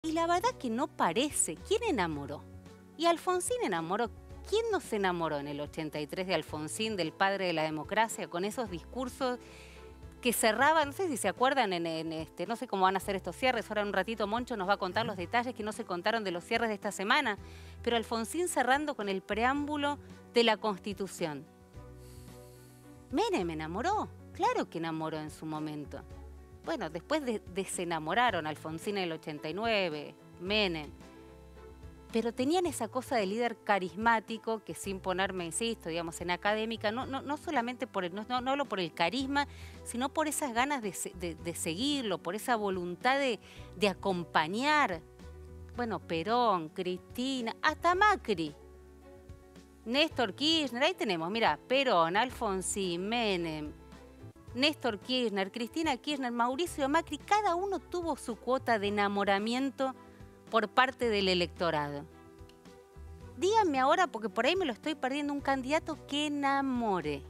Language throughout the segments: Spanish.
Y la verdad que no parece. ¿Quién enamoró? Y Alfonsín enamoró. ¿Quién no se enamoró en el 83 de Alfonsín, del padre de la democracia, con esos discursos que cerraban? No sé si se acuerdan, no sé cómo van a hacer estos cierres. Ahora en un ratito Moncho nos va a contar los detalles que no se contaron de los cierres de esta semana. Pero Alfonsín cerrando con el preámbulo de la Constitución. Menem enamoró. Claro que enamoró en su momento. Bueno, después desenamoraron a Alfonsín en el 89, Menem. Pero tenían esa cosa de líder carismático que, sin ponerme, insisto, digamos, en académica, no solamente por no hablo por el carisma, sino por esas ganas de seguirlo, por esa voluntad de acompañar. Bueno, Perón, Cristina, hasta Macri, Néstor Kirchner, ahí tenemos, mira, Perón, Alfonsín, Menem, Néstor Kirchner, Cristina Kirchner, Mauricio Macri, cada uno tuvo su cuota de enamoramiento por parte del electorado. Díganme ahora, porque por ahí me lo estoy perdiendo, un candidato que enamore,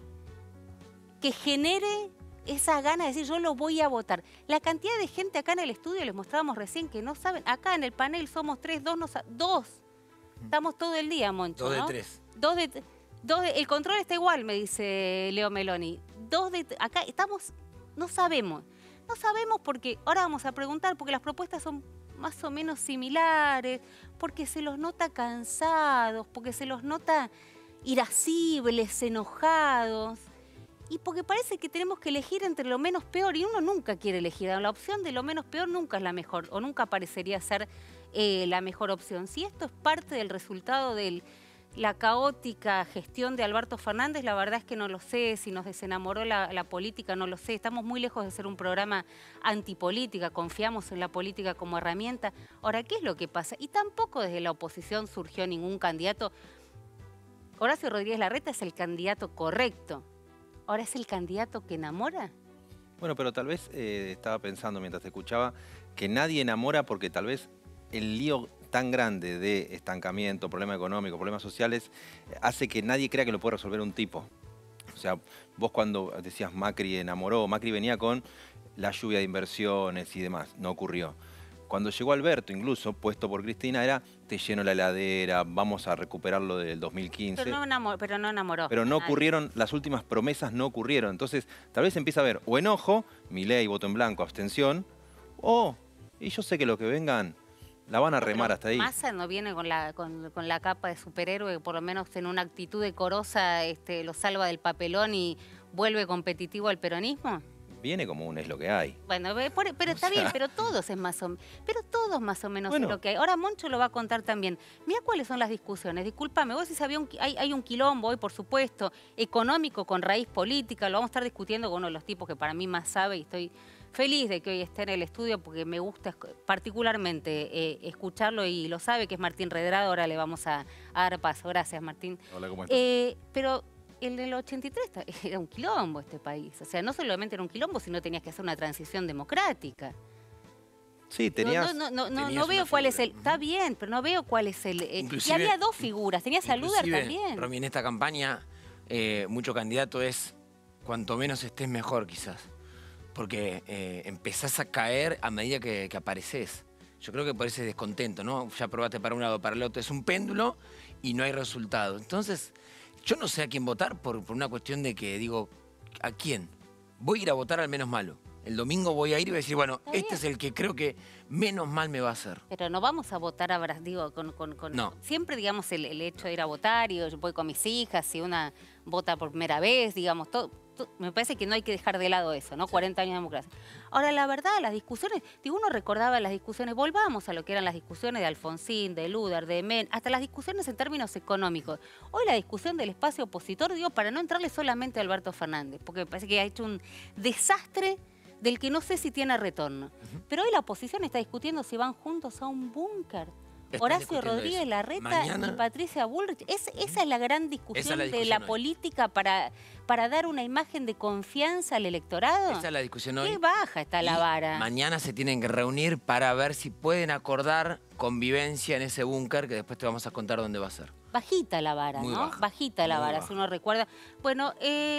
que genere esa gana de decir yo lo voy a votar. La cantidad de gente acá en el estudio, les mostrábamos recién, que no saben, acá en el panel somos dos. Estamos todo el día, Moncho, Dos ¿no? de tres. El control está igual, me dice Leo Meloni. Acá estamos, no sabemos porque, ahora vamos a preguntar, porque las propuestas son más o menos similares, porque se los nota cansados, porque se los nota irascibles, enojados, y porque parece que tenemos que elegir entre lo menos peor, y uno nunca quiere elegir. La opción de lo menos peor nunca es la mejor, o nunca parecería ser la mejor opción. Si esto es parte del resultado de la caótica gestión de Alberto Fernández, la verdad es que no lo sé. Si nos desenamoró la política, no lo sé. Estamos muy lejos de ser un programa antipolítica, confiamos en la política como herramienta. Ahora, ¿qué es lo que pasa? Y tampoco desde la oposición surgió ningún candidato. Horacio Rodríguez Larreta es el candidato correcto. ¿Ahora es el candidato que enamora? Bueno, pero tal vez estaba pensando mientras te escuchaba que nadie enamora porque tal vez el lío tan grande de estancamiento, problema económico, problemas sociales, hace que nadie crea que lo puede resolver un tipo. O sea, vos cuando decías Macri enamoró, Macri venía con la lluvia de inversiones y demás, no ocurrió. Cuando llegó Alberto, incluso, puesto por Cristina, era te lleno la heladera, vamos a recuperar lo del 2015. Pero no enamoró. Pero no ocurrieron, las últimas promesas no ocurrieron. Entonces, tal vez empieza a haber o enojo, Milei, voto en blanco, abstención, o, y yo sé que los que vengan la van a remar hasta ahí. Massa no viene con la capa de superhéroe, que por lo menos en una actitud decorosa lo salva del papelón y vuelve competitivo al peronismo. Viene como un es lo que hay. Bueno, pero está bien, pero todos más o menos bueno, es lo que hay. Ahora Moncho lo va a contar también. Mira cuáles son las discusiones. Discúlpame, vos decís, hay un quilombo hoy, por supuesto, económico con raíz política. Lo vamos a estar discutiendo con uno de los tipos que para mí más sabe, y estoy feliz de que hoy esté en el estudio porque me gusta particularmente escucharlo, y lo sabe, que es Martín Redrado. Ahora le vamos a dar paso. Gracias, Martín. Hola, ¿cómo estás? Pero en el 83 era un quilombo este país. O sea, no solamente era un quilombo, sino tenías que hacer una transición democrática. Sí, tenías... No veo cuál es el... Está bien, pero no veo cuál es el... Y había dos figuras. Tenías a Luder también. Romy, en esta campaña, mucho candidato es cuanto menos estés mejor, quizás. Porque empezás a caer a medida que apareces. Yo creo que por ese descontento, ¿no? Ya probaste para un lado, para el otro. Es un péndulo y no hay resultado. Entonces, yo no sé a quién votar por una cuestión de que digo, ¿a quién? Voy a ir a votar al menos malo. El domingo voy a ir y voy a decir, bueno, este es el que creo que menos mal me va a hacer. Pero no vamos a votar a digo, No. Siempre, digamos, el hecho de ir a votar, y yo voy con mis hijas, si una vota por primera vez, digamos, me parece que no hay que dejar de lado eso, ¿no? Sí. 40 años de democracia. Ahora, la verdad, las discusiones, digo, uno recordaba las discusiones, volvamos a lo que eran las discusiones de Alfonsín, de Luder, de Men, hasta las discusiones en términos económicos. Hoy la discusión del espacio opositor, digo, para no entrarle solamente a Alberto Fernández, porque me parece que ha hecho un desastre del que no sé si tiene retorno. Pero hoy la oposición está discutiendo si van juntos a un búnker. Horacio Rodríguez Larreta y Patricia Bullrich. Esa es la gran discusión de la política para dar una imagen de confianza al electorado. Esa es la discusión hoy. Qué baja está la vara. Mañana se tienen que reunir para ver si pueden acordar convivencia en ese búnker, que después te vamos a contar dónde va a ser. Bajita la vara, muy ¿no? Baja. Bajita la vara, baja. Si uno recuerda. Bueno,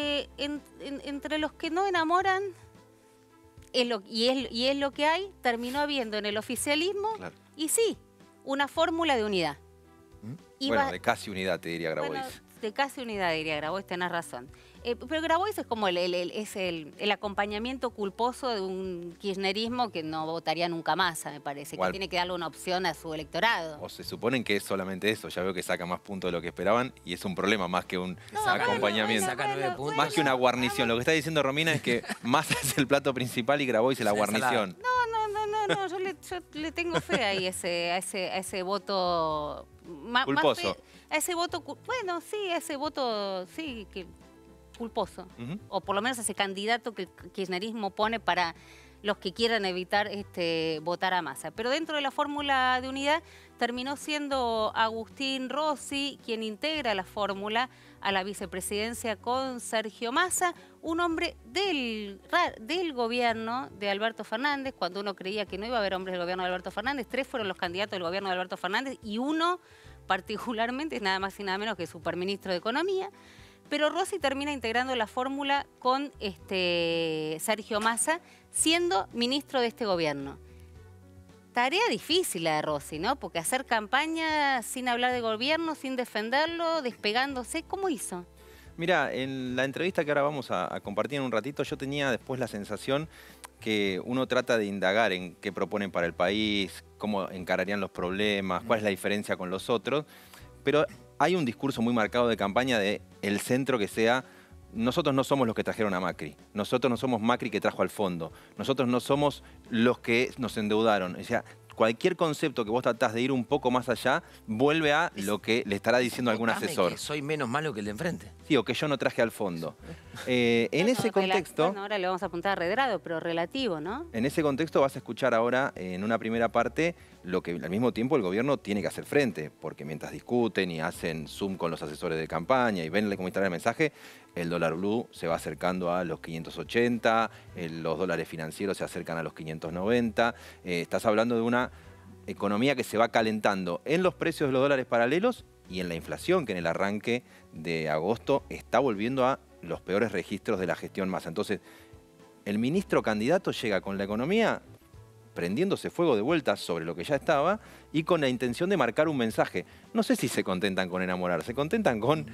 entre los que no enamoran, y es lo que hay, terminó habiendo en el oficialismo... Claro. Y sí, una fórmula de unidad. Bueno, de casi unidad, te diría Grabois. Bueno, de casi unidad, diría Grabois, tenés razón. Pero Grabois es como el acompañamiento culposo de un kirchnerismo que no votaría nunca más, me parece, que tiene que darle una opción a su electorado. O se suponen que es solamente eso, ya veo que saca más puntos de lo que esperaban y es un problema más que un acompañamiento. Saca 9 puntos. Más que una guarnición. Lo que está diciendo Romina es que Massa es el plato principal y Grabois es la guarnición. No, yo le tengo fe ahí a ese voto... Culposo. A ese voto, bueno, sí, a ese voto, sí, culposo. O por lo menos ese candidato que el kirchnerismo pone para los que quieran evitar votar a Massa. Pero dentro de la fórmula de unidad terminó siendo Agustín Rossi quien integra la fórmula a la vicepresidencia con Sergio Massa, un hombre del gobierno de Alberto Fernández, cuando uno creía que no iba a haber hombres del gobierno de Alberto Fernández. 3 fueron los candidatos del gobierno de Alberto Fernández y uno particularmente es nada más y nada menos que superministro de Economía. Pero Rossi termina integrando la fórmula con Sergio Massa, siendo ministro de este gobierno. Tarea difícil la de Rossi, ¿no? Porque hacer campaña sin hablar de gobierno, sin defenderlo, despegándose, ¿cómo hizo? Mira, en la entrevista que ahora vamos a compartir en un ratito, yo tenía después la sensación que uno trata de indagar en qué proponen para el país, cómo encararían los problemas, cuál es la diferencia con los otros, pero hay un discurso muy marcado de campaña de el centro que sea: nosotros no somos los que trajeron a Macri, nosotros no somos Macri que trajo al fondo, nosotros no somos los que nos endeudaron. O sea, cualquier concepto que vos tratás de ir un poco más allá, vuelve a lo que le estará diciendo algún asesor. Que soy menos malo que el de enfrente. Sí, o que yo no traje al fondo. En ese contexto... Bueno, ahora le vamos a apuntar a Redrado, pero relativo, ¿no? En ese contexto vas a escuchar ahora, en una primera parte, lo que al mismo tiempo el gobierno tiene que hacer frente, porque mientras discuten y hacen Zoom con los asesores de campaña y ven cómo instalar el mensaje, el dólar blue se va acercando a los 580, los dólares financieros se acercan a los 590. Estás hablando de una economía que se va calentando en los precios de los dólares paralelos y en la inflación, que en el arranque de agosto está volviendo a los peores registros de la gestión Massa. Entonces, el ministro candidato llega con la economía prendiéndose fuego de vuelta sobre lo que ya estaba y con la intención de marcar un mensaje. No sé si se contentan con enamorar, se contentan con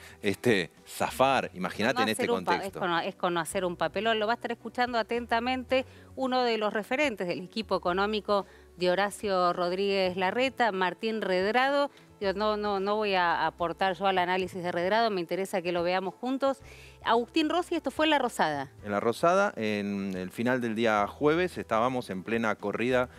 zafar, imagínate en este contexto. Es con hacer un papelón. Lo va a estar escuchando atentamente uno de los referentes del equipo económico de Horacio Rodríguez Larreta, Martín Redrado. No voy a aportar yo al análisis de Redrado, me interesa que lo veamos juntos. Agustín Rossi, esto fue en La Rosada. En La Rosada, en el final del día jueves, estábamos en plena corrida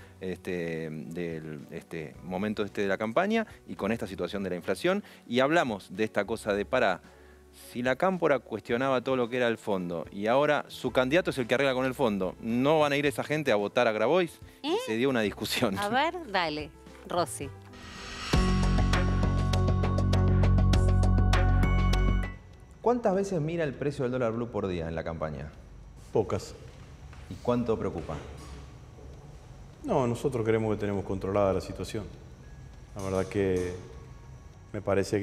del momento de la campaña y con esta situación de la inflación. Y hablamos de esta cosa de si la Cámpora cuestionaba todo lo que era el fondo y ahora su candidato es el que arregla con el fondo, ¿no van a ir esa gente a votar a Grabois? Y se dio una discusión. A ver, dale, Rossi. ¿Cuántas veces mira el precio del dólar blue por día en la campaña? Pocas. ¿Y cuánto preocupa? No, nosotros creemos que tenemos controlada la situación. La verdad que me parece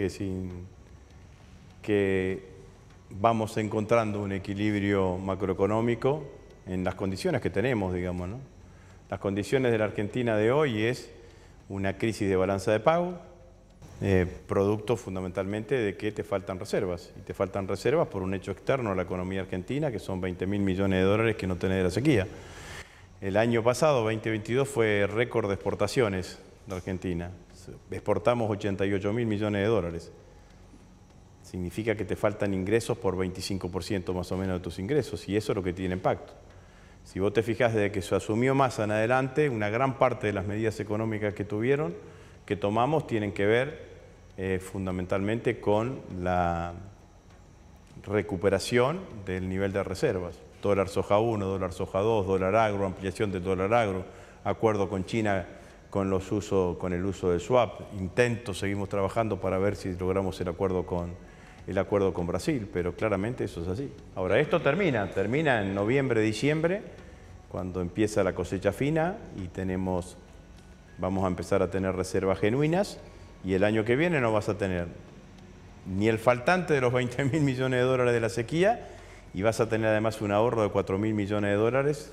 que vamos encontrando un equilibrio macroeconómico en las condiciones que tenemos, digamos, ¿no? Las condiciones de la Argentina de hoy es una crisis de balanza de pago, producto fundamentalmente de que te faltan reservas. Y te faltan reservas por un hecho externo a la economía argentina, que son 20.000 millones de dólares que no tenés de la sequía. El año pasado, 2022, fue récord de exportaciones de Argentina. Exportamos 88.000 millones de dólares. Significa que te faltan ingresos por 25% más o menos de tus ingresos, y eso es lo que tiene impacto. Si vos te fijás, desde que se asumió Massa en adelante, una gran parte de las medidas económicas que tomamos tienen que ver fundamentalmente con la recuperación del nivel de reservas. Dólar soja 1, dólar soja 2, dólar agro, ampliación del dólar agro, acuerdo con China con el uso del swap, seguimos trabajando para ver si logramos el acuerdo con Brasil, pero claramente eso es así. Ahora, esto termina en noviembre, diciembre, cuando empieza la cosecha fina y vamos a empezar a tener reservas genuinas, y el año que viene no vas a tener ni el faltante de los 20.000 millones de dólares de la sequía, y vas a tener además un ahorro de 4.000 millones de dólares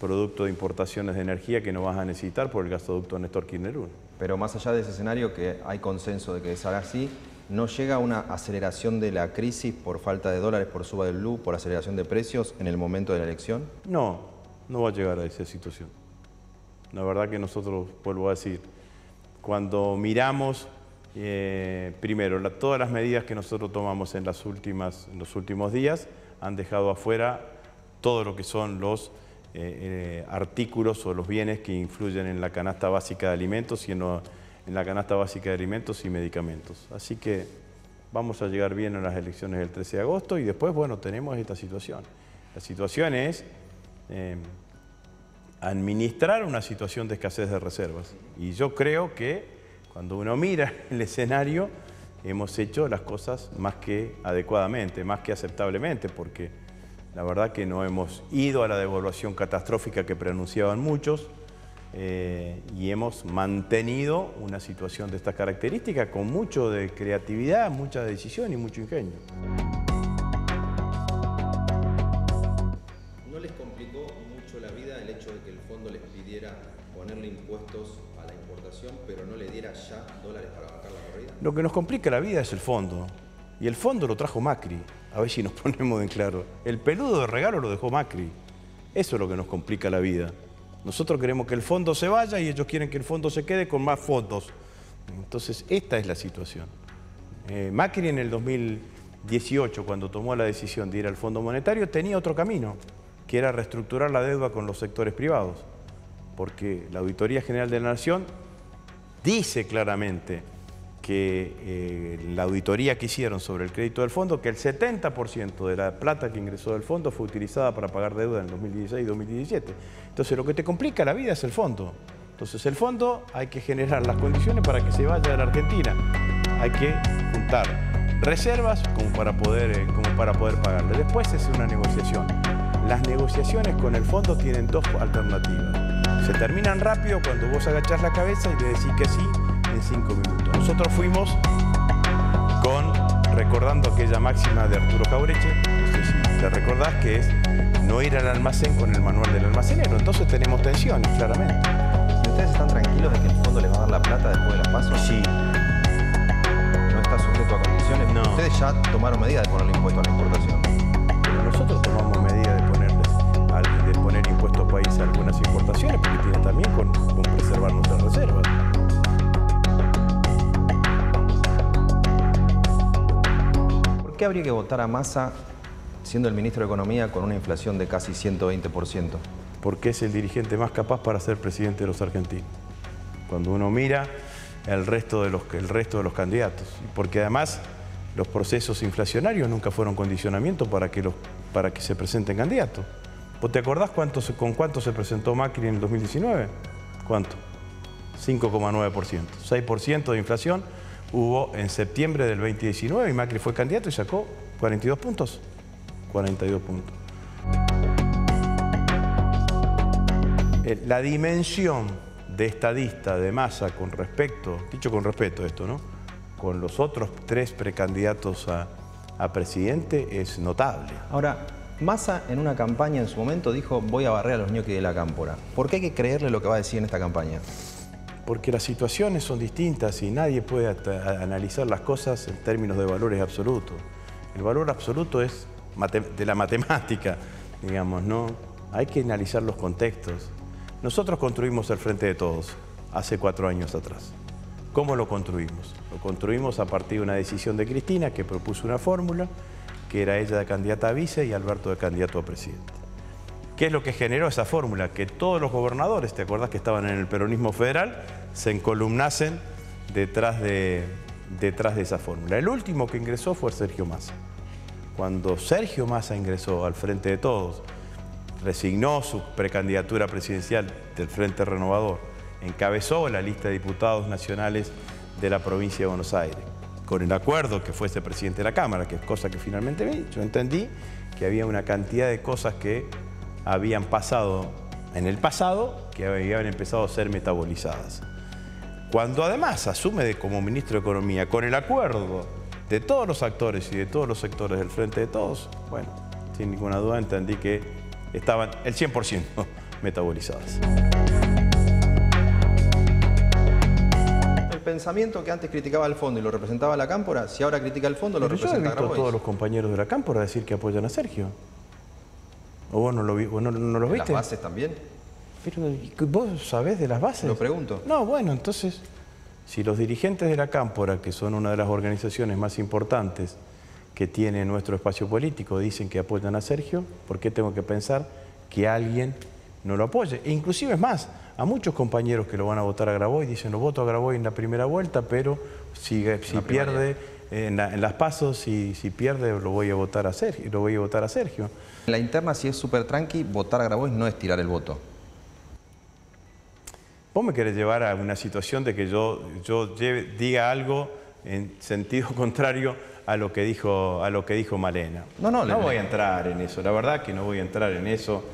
producto de importaciones de energía que no vas a necesitar por el gasoducto Néstor Kirchner 1. Pero más allá de ese escenario, que hay consenso de que será así, ¿no llega una aceleración de la crisis por falta de dólares, por suba del blue, por aceleración de precios en el momento de la elección? No, no va a llegar a esa situación. La verdad que nosotros, vuelvo a decir, cuando miramos, primero, todas las medidas que nosotros tomamos en los últimos días han dejado afuera todo lo que son los artículos o los bienes que influyen en la canasta básica de alimentos y en la canasta básica de alimentos y medicamentos. Así que vamos a llegar bien a las elecciones del 13 de agosto y después, bueno, tenemos esta situación. La situación es administrar una situación de escasez de reservas. Y yo creo que cuando uno mira el escenario, hemos hecho las cosas más que adecuadamente, más que aceptablemente, porque la verdad que no hemos ido a la devaluación catastrófica que pronunciaban muchos y hemos mantenido una situación de estas características con mucho de creatividad, mucha decisión y mucho ingenio. ¿No les complicó mucho la vida el hecho de que el fondo les pidiera ponerle impuestos a la importación, pero no le diera ya dólares para bancar la corrida? Lo que nos complica la vida es el fondo. Y el fondo lo trajo Macri. A ver si nos ponemos en claro. El peludo de regalo lo dejó Macri. Eso es lo que nos complica la vida. Nosotros queremos que el fondo se vaya y ellos quieren que el fondo se quede con más fondos. Entonces, esta es la situación. Macri en el 2018, cuando tomó la decisión de ir al Fondo Monetario, tenía otro camino, que era reestructurar la deuda con los sectores privados. Porque la Auditoría General de la Nación dice claramente que la auditoría que hicieron sobre el crédito del fondo, que el 70% de la plata que ingresó del fondo fue utilizada para pagar deuda en 2016 y 2017. Entonces lo que te complica la vida es el fondo. Entonces el fondo hay que generar las condiciones para que se vaya de la Argentina. Hay que juntar reservas como para poder pagarle. Después es una negociación. Las negociaciones con el fondo tienen dos alternativas. Se terminan rápido cuando vos agachás la cabeza y le decís que sí en 5 minutos. Nosotros fuimos recordando aquella máxima de Arturo Jauretche, no sé si te recordás, que es no ir al almacén con el manual del almacenero. Entonces tenemos tensiones, claramente. ¿Ustedes están tranquilos de que el fondo les va a dar la plata después de las PASO? Sí. ¿No está sujeto a condiciones? No. Ustedes ya tomaron medidas de ponerle impuesto a la importación. Pero nosotros tomamos medidas de poner impuestos país a algunas importaciones, porque tiene también con preservar nuestras reservas. ¿Por qué habría que votar a Massa siendo el ministro de Economía con una inflación de casi 120%? Porque es el dirigente más capaz para ser presidente de los argentinos. Cuando uno mira el resto de los candidatos. Porque además los procesos inflacionarios nunca fueron condicionamiento para que se presenten candidatos. ¿Vos te acordás con cuánto se presentó Macri en el 2019? ¿Cuánto? 5,9%. 6% de inflación hubo en septiembre del 2019 y Macri fue candidato y sacó 42 puntos. 42 puntos. La dimensión de estadista de Massa con respecto, dicho con respeto esto, ¿no?, con los otros 3 precandidatos a presidente es notable. Ahora, Massa en una campaña en su momento dijo: voy a barrer a los ñoquis de la cámpora. ¿Por qué hay que creerle lo que va a decir en esta campaña? Porque las situaciones son distintas y nadie puede analizar las cosas en términos de valores absolutos. El valor absoluto es de la matemática, digamos, ¿no? Hay que analizar los contextos. Nosotros construimos el Frente de Todos hace 4 años atrás. ¿Cómo lo construimos? Lo construimos a partir de una decisión de Cristina, que propuso una fórmula, que era ella de candidata a vice y Alberto de candidato a presidente. ¿Qué es lo que generó esa fórmula? Que todos los gobernadores, ¿te acordás que estaban en el peronismo federal?, se encolumnasen detrás de esa fórmula. El último que ingresó fue Sergio Massa. Cuando Sergio Massa ingresó al Frente de Todos, resignó su precandidatura presidencial del Frente Renovador, encabezó la lista de diputados nacionales de la provincia de Buenos Aires, con el acuerdo que fuese presidente de la Cámara, que es cosa que finalmente vi. Yo entendí que había una cantidad de cosas que habían pasado en el pasado que habían empezado a ser metabolizadas. Cuando además asume como ministro de Economía con el acuerdo de todos los actores y de todos los sectores del Frente de Todos, bueno, sin ninguna duda entendí que estaban el 100% metabolizadas. El pensamiento que antes criticaba al fondo y lo representaba la Cámpora, si ahora critica al fondo, lo representa Yo he visto Grabois. a todos los compañeros de la Cámpora decir que apoyan a Sergio. ¿O vos no, no los viste? ¿Las bases también? Pero, ¿vos sabés de las bases? Lo pregunto. No, bueno, entonces, si los dirigentes de la Cámpora, que son una de las organizaciones más importantes que tiene nuestro espacio político, dicen que apoyan a Sergio, ¿por qué tengo que pensar que alguien no lo apoye? E inclusive es más, a muchos compañeros que lo van a votar a Grabois dicen, lo voto a Grabois en la primera vuelta, pero si pierde en las pasos, si pierde, lo voy a votar a Sergio. En la interna, si es súper tranqui, votar a Grabois no es tirar el voto. Vos me querés llevar a una situación de que yo diga algo en sentido contrario a lo que dijo Malena. No voy a entrar en eso, la verdad que no voy a entrar en eso.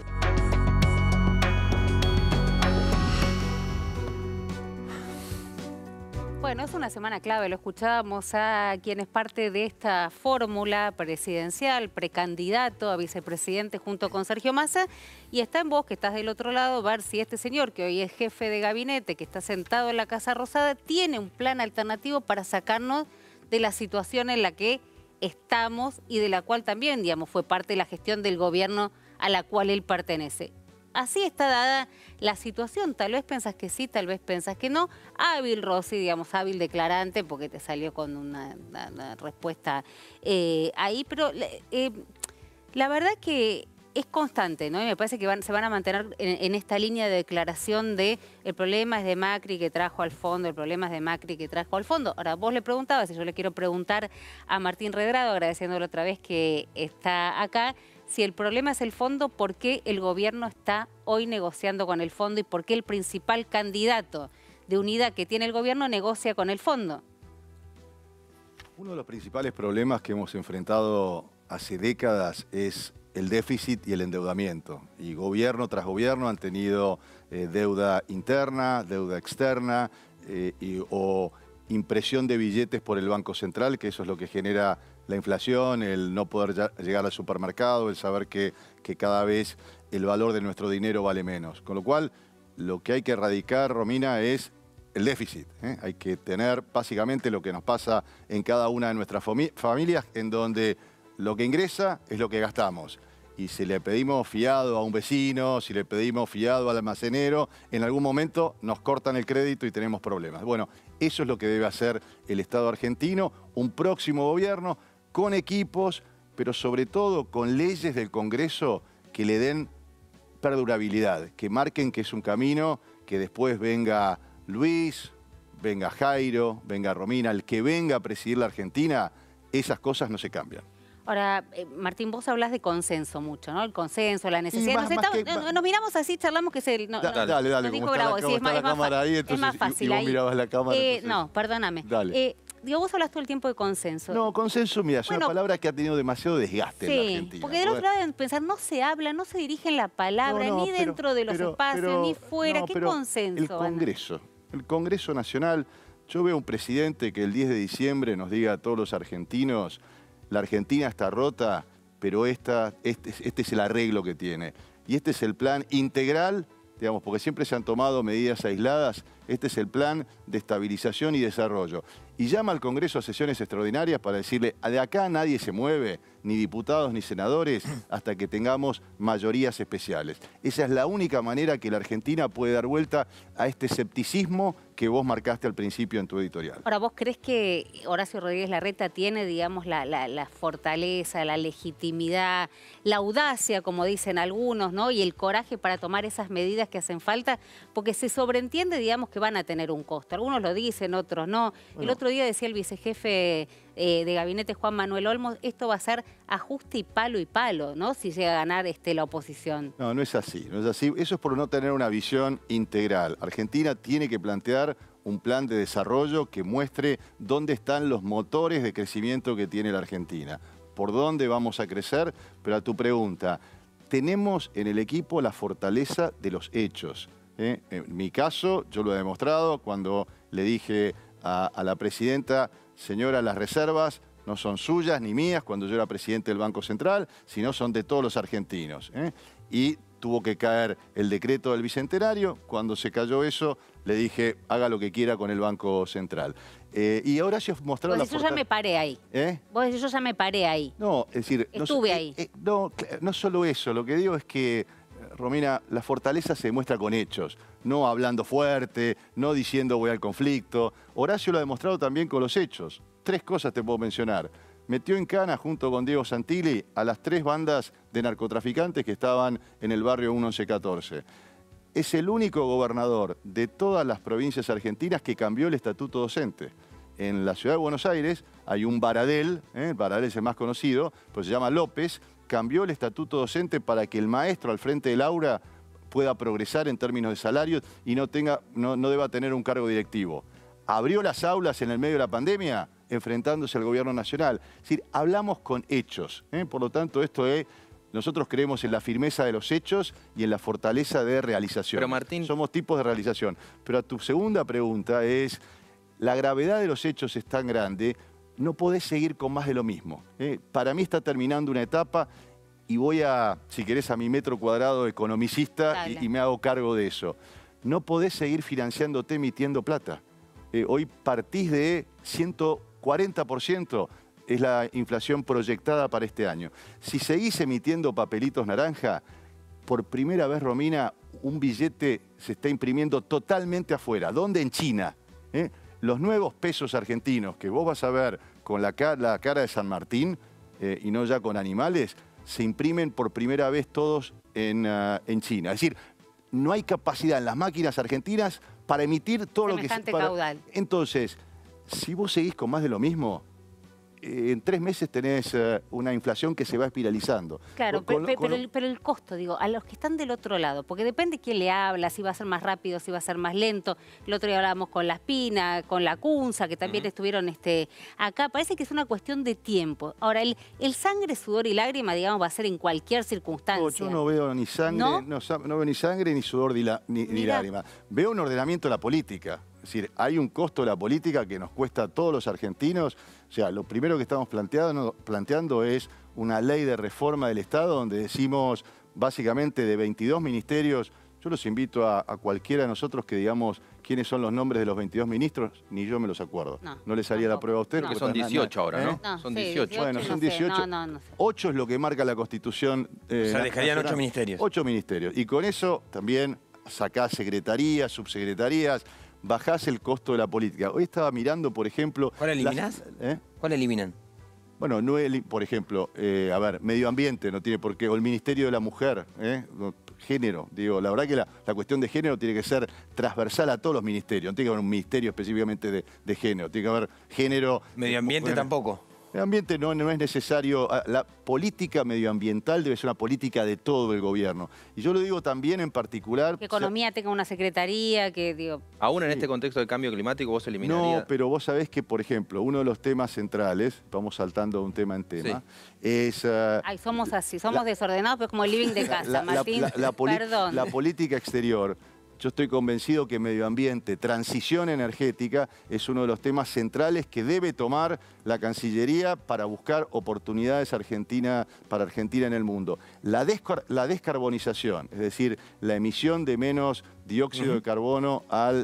Bueno, es una semana clave, lo escuchábamos a quien es parte de esta fórmula presidencial, precandidato a vicepresidente junto con Sergio Massa, y está en vos, que estás del otro lado, ver si este señor, que hoy es jefe de gabinete, que está sentado en la Casa Rosada, tiene un plan alternativo para sacarnos de la situación en la que estamos y de la cual también, digamos, fue parte de la gestión del gobierno a la cual él pertenece. Así está dada la situación, tal vez pensás que sí, tal vez pensás que no. Hábil Rossi, digamos, hábil declarante, porque te salió con una respuesta ahí, pero la verdad que es constante, ¿no? Y me parece que se van a mantener en esta línea de declaración de el problema es de Macri que trajo al fondo, el problema es de Macri que trajo al fondo. Ahora, vos le preguntabas, y yo le quiero preguntar a Martín Redrado, agradeciéndole otra vez que está acá, si el problema es el fondo, ¿por qué el gobierno está hoy negociando con el fondo y por qué el principal candidato de unidad que tiene el gobierno negocia con el fondo? Uno de los principales problemas que hemos enfrentado hace décadas es el déficit y el endeudamiento. Y gobierno tras gobierno han tenido deuda interna, deuda externa o impresión de billetes por el Banco Central, que eso es lo que genera la inflación, el no poder llegar al supermercado, el saber que cada vez el valor de nuestro dinero vale menos. Con lo cual, lo que hay que erradicar, Romina, es el déficit. Hay que tener básicamente lo que nos pasa en cada una de nuestras familias, en donde lo que ingresa es lo que gastamos. Y si le pedimos fiado a un vecino, si le pedimos fiado al almacenero, en algún momento nos cortan el crédito y tenemos problemas. Bueno, eso es lo que debe hacer el Estado argentino, un próximo gobierno, con equipos, pero sobre todo con leyes del Congreso que le den perdurabilidad, que marquen que es un camino, que después venga Luis, venga Jairo, venga Romina, el que venga a presidir la Argentina, esas cosas no se cambian. Ahora, Martín, vos hablas de consenso mucho, ¿no? El consenso, la necesidad. Nos miramos así, charlamos que es el... Dale, como está la cámara ahí, entonces, es más fácil. Y vos mirabas la cámara. No, perdóname. Dale. Digo, vos hablas todo el tiempo de consenso. No, consenso, mira, es una palabra que ha tenido demasiado desgaste en la Argentina. Sí, porque del otro lado de pensar, no se habla, no se dirigen la palabra, ni dentro de los espacios, ni fuera. ¿Qué consenso? El Congreso, el Congreso Nacional. Yo veo un presidente que el 10 de diciembre nos diga a todos los argentinos: la Argentina está rota, pero este es el arreglo que tiene. Y este es el plan integral, digamos, porque siempre se han tomado medidas aisladas. Este es el plan de estabilización y desarrollo. Y llama al Congreso a sesiones extraordinarias para decirle: de acá nadie se mueve, ni diputados ni senadores, hasta que tengamos mayorías especiales. Esa es la única manera que la Argentina puede dar vuelta a este escepticismo que vos marcaste al principio en tu editorial. Ahora, ¿vos crees que Horacio Rodríguez Larreta tiene, digamos, la fortaleza, la legitimidad, la audacia, como dicen algunos, ¿no? Y el coraje para tomar esas medidas que hacen falta? Porque se sobreentiende, digamos, que van a tener un costo. Algunos lo dicen, otros no. Bueno. El otro día decía el vicejefe de gabinete Juan Manuel Olmos, esto va a ser ajuste y palo, ¿no? Si llega a ganar la oposición. No, no es así, no es así. Eso es por no tener una visión integral. Argentina tiene que plantear un plan de desarrollo que muestre dónde están los motores de crecimiento que tiene la Argentina, por dónde vamos a crecer. Pero a tu pregunta, tenemos en el equipo la fortaleza de los hechos. En mi caso, yo lo he demostrado cuando le dije a la presidenta: señora, las reservas no son suyas ni mías cuando yo era presidente del Banco Central, sino son de todos los argentinos. Y tuvo que caer el decreto del Bicentenario. Cuando se cayó eso, le dije, haga lo que quiera con el Banco Central. Y Horacio mostró la Yo ya me paré ahí. Vos decís, yo ya me paré ahí. No, es decir... Estuve ahí. No solo eso, lo que digo es que, Romina, la fortaleza se demuestra con hechos, no hablando fuerte, no diciendo voy al conflicto. Horacio lo ha demostrado también con los hechos. 3 cosas te puedo mencionar. Metió en cana, junto con Diego Santilli, a las 3 bandas de narcotraficantes que estaban en el barrio 1114. Es el único gobernador de todas las provincias argentinas que cambió el estatuto docente. En la ciudad de Buenos Aires hay un Baradel, el Baradel es el más conocido, pues se llama López, cambió el estatuto docente para que el maestro al frente del aula pueda progresar en términos de salarios y no deba tener un cargo directivo. Abrió las aulas en el medio de la pandemia, enfrentándose al gobierno nacional. Es decir, hablamos con hechos. Por lo tanto, esto es... Nosotros creemos en la firmeza de los hechos y en la fortaleza de realización. Pero Martín... Somos tipos de realización. Pero a tu segunda pregunta es, la gravedad de los hechos es tan grande, no podés seguir con más de lo mismo. Para mí está terminando una etapa y voy a, si querés, a mi metro cuadrado economicista y me hago cargo de eso. No podés seguir financiándote emitiendo plata. Hoy partís de 140%. Es la inflación proyectada para este año. Si seguís emitiendo papelitos naranja, por primera vez, Romina, un billete se está imprimiendo totalmente afuera. ¿Dónde? En China. Los nuevos pesos argentinos, que vos vas a ver con la cara de San Martín, y no ya con animales, se imprimen por primera vez todos en China. Es decir, no hay capacidad en las máquinas argentinas para emitir todo lo que... Semejante caudal. Entonces, si vos seguís con más de lo mismo... en 3 meses tenés una inflación que se va espiralizando. Claro, pero el costo, digo, a los que están del otro lado, porque depende quién le habla, si va a ser más rápido, si va a ser más lento. El otro día hablábamos con la Espina, con la Cunza, que también estuvieron acá. Parece que es una cuestión de tiempo. Ahora, el sangre, sudor y lágrima, digamos, va a ser en cualquier circunstancia. Yo no veo ni sangre, no veo ni sangre, ni sudor, ni lágrima. Veo un ordenamiento de la política. Es decir, hay un costo de la política que nos cuesta a todos los argentinos. O sea, lo primero que estamos planteando es una ley de reforma del Estado donde decimos, básicamente, de 22 ministerios. Yo los invito a cualquiera de nosotros que digamos quiénes son los nombres de los 22 ministros, ni yo me los acuerdo. No les haría la prueba a usted. Porque son 18 ahora, ¿no? Son 18. Bueno, son 18. No sé. 8 es lo que marca la Constitución. O sea, dejarían 8 ministerios. 8 ministerios. Y con eso también sacás secretarías, subsecretarías, bajás el costo de la política. Hoy estaba mirando, por ejemplo... ¿Cuál eliminás? ¿Cuál eliminan? Bueno, por ejemplo, a ver, medio ambiente no tiene por qué, o el Ministerio de la Mujer, género. Digo, la verdad que la cuestión de género tiene que ser transversal a todos los ministerios. No tiene que haber un ministerio específicamente de género. Tiene que haber género... Medio ambiente tampoco. Medio ambiente no es necesario. La política medioambiental debe ser una política de todo el gobierno. Y yo lo digo también en particular... Que economía tenga una secretaría, que digo... Aún en este contexto del cambio climático vos eliminarías... No, pero vos sabés que, por ejemplo, uno de los temas centrales, vamos saltando de un tema en tema, es... Ay, somos así, somos desordenados, pero como el living de casa, Martín. Perdón. La política exterior... Yo estoy convencido que medio ambiente, transición energética, es uno de los temas centrales que debe tomar la Cancillería para buscar oportunidades para Argentina en el mundo. La descarbonización, es decir, la emisión de menos dióxido de carbono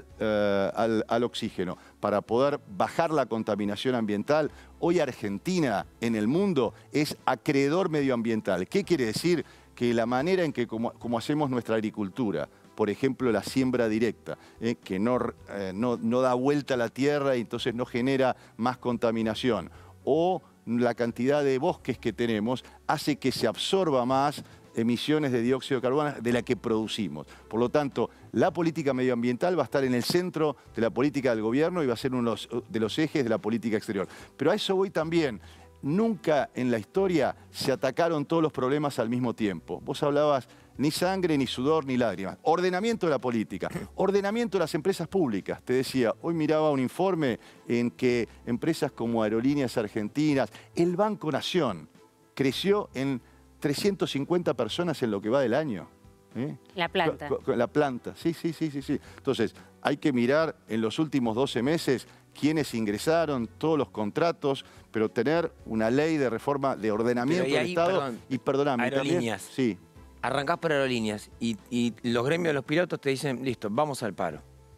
al oxígeno, para poder bajar la contaminación ambiental. Hoy Argentina en el mundo es acreedor medioambiental. ¿Qué quiere decir? Que la manera en que como hacemos nuestra agricultura, por ejemplo, la siembra directa, que no da vuelta a la tierra y entonces no genera más contaminación, o la cantidad de bosques que tenemos hace que se absorba más emisiones de dióxido de carbono de la que producimos. Por lo tanto, la política medioambiental va a estar en el centro de la política del gobierno y va a ser uno de los ejes de la política exterior. Pero a eso voy también. Nunca en la historia se atacaron todos los problemas al mismo tiempo. Vos hablabas ni sangre, ni sudor, ni lágrimas. Ordenamiento de la política, ordenamiento de las empresas públicas. Te decía, hoy miraba un informe en que empresas como Aerolíneas Argentinas, el Banco Nación, creció en 350 personas en lo que va del año. La planta. La planta, sí. Entonces, hay que mirar en los últimos 12 meses quiénes ingresaron, todos los contratos, pero tener una ley de reforma de ordenamiento del Estado. Perdón, y perdóname. Aerolíneas. También, sí. arrancás por aerolíneas y los gremios de los pilotos te dicen, listo, vamos al paro.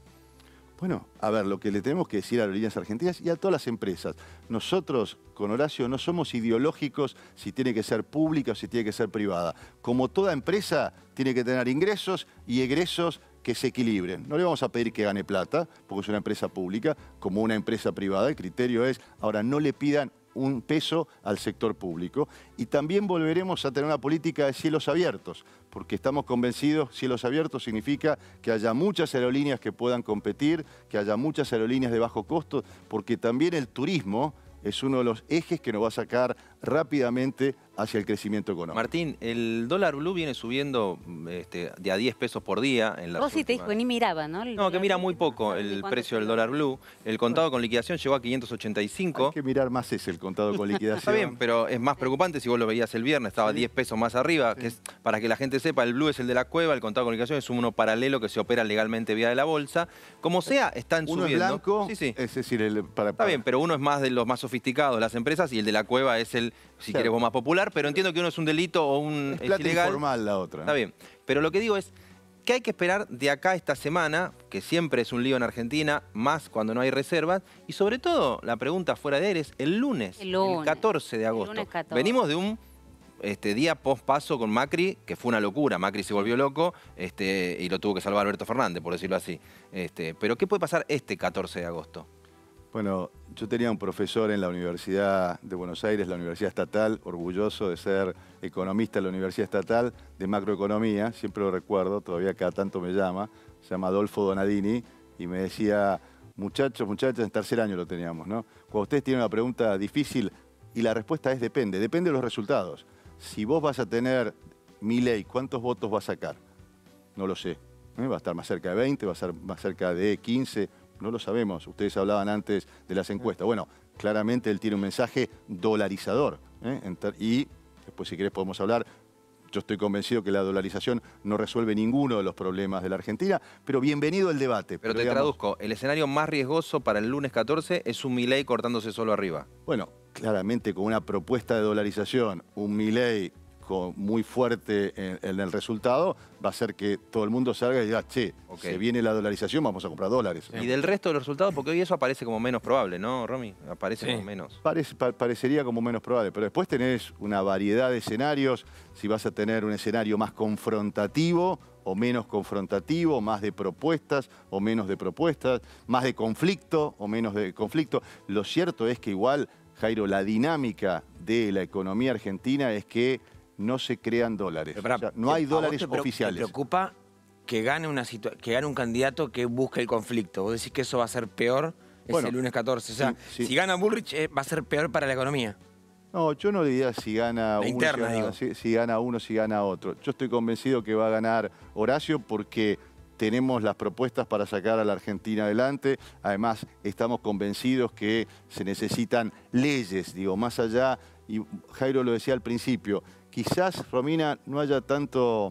Bueno, a ver, lo que le tenemos que decir a Aerolíneas Argentinas y a todas las empresas. Nosotros, con Horacio, no somos ideológicos si tiene que ser pública o si tiene que ser privada. Como toda empresa, tiene que tener ingresos y egresos que se equilibren. No le vamos a pedir que gane plata, porque es una empresa pública, como una empresa privada. El criterio es, ahora, no le pidan un peso al sector público. Y también volveremos a tener una política de cielos abiertos, porque estamos convencidos, cielos abiertos significa que haya muchas aerolíneas que puedan competir, que haya muchas aerolíneas de bajo costo, porque también el turismo es uno de los ejes que nos va a sacar rápidamente hacia el crecimiento económico. Martín, el dólar blue viene subiendo de a 10 pesos por día en las Vos sí te últimas... dijo, ni miraba, ¿no? No, que mira muy poco el precio del dólar blue. El contado con liquidación llegó a 585. Hay que mirar más ese, el contado con liquidación. Está bien, pero es más preocupante si vos lo veías el viernes, estaba 10 pesos más arriba, que es, para que la gente sepa, el blue es el de la cueva, el contado con liquidación es uno paralelo que se opera legalmente vía de la bolsa. Como sea, están Uno subiendo. es blanco, Sí. es decir, Está bien, pero uno es más de los más sofisticados de las empresas y el de la cueva es el, si querés vos, más popular, pero entiendo que uno es un delito o es plata ilegal. informal la otra. Está bien, pero lo que digo es que hay que esperar de acá a esta semana, que siempre es un lío en Argentina, más cuando no hay reservas, y sobre todo, la pregunta fuera de aire es el lunes, el 14 de agosto. lunes 14. Venimos de un día post-paso con Macri, que fue una locura. Macri se volvió loco y lo tuvo que salvar Alberto Fernández, por decirlo así. Pero ¿qué puede pasar este 14 de agosto? Bueno, yo tenía un profesor en la Universidad de Buenos Aires, la Universidad Estatal, orgulloso de ser economista en la Universidad Estatal de Macroeconomía, siempre lo recuerdo, todavía cada tanto me llama, se llama Adolfo Donadini, y me decía, muchachos, muchachas, en tercer año lo teníamos, ¿no? Cuando ustedes tienen una pregunta difícil, y la respuesta es depende de los resultados. Si vos vas a tener Milei, ¿cuántos votos va a sacar? No lo sé. Va a estar más cerca de 20, va a estar más cerca de 15, no lo sabemos. Ustedes hablaban antes de las encuestas. Bueno, claramente él tiene un mensaje dolarizador. Y después, si querés, podemos hablar. Yo estoy convencido que la dolarización no resuelve ninguno de los problemas de la Argentina, pero bienvenido el debate. Pero te traduzco, el escenario más riesgoso para el lunes 14 es un Milei cortándose solo arriba. Bueno, claramente con una propuesta de dolarización, un Milei muy fuerte en el resultado, va a hacer que todo el mundo salga y diga, che, se viene la dolarización, vamos a comprar dólares. Y del resto de los resultados, porque hoy eso aparece como menos probable, ¿no, Romy? Aparece como menos. Parecería como menos probable, pero después tenés una variedad de escenarios, si vas a tener un escenario más confrontativo o menos confrontativo, más de propuestas o menos de propuestas, más de conflicto o menos de conflicto. Lo cierto es que igual, Jairo, la dinámica de la economía argentina es que no se crean dólares. O sea, no hay dólares oficiales. ¿Te preocupa que gane un candidato que busque el conflicto? ¿Vos decís que eso va a ser peor ese lunes 14? O sea, si gana Bullrich va a ser peor para la economía. No, yo no diría si gana uno, si gana uno, si gana otro. Yo estoy convencido que va a ganar Horacio porque tenemos las propuestas para sacar a la Argentina adelante. Además, estamos convencidos que se necesitan leyes, digo, más allá, y Jairo lo decía al principio, quizás, Romina, no haya tanto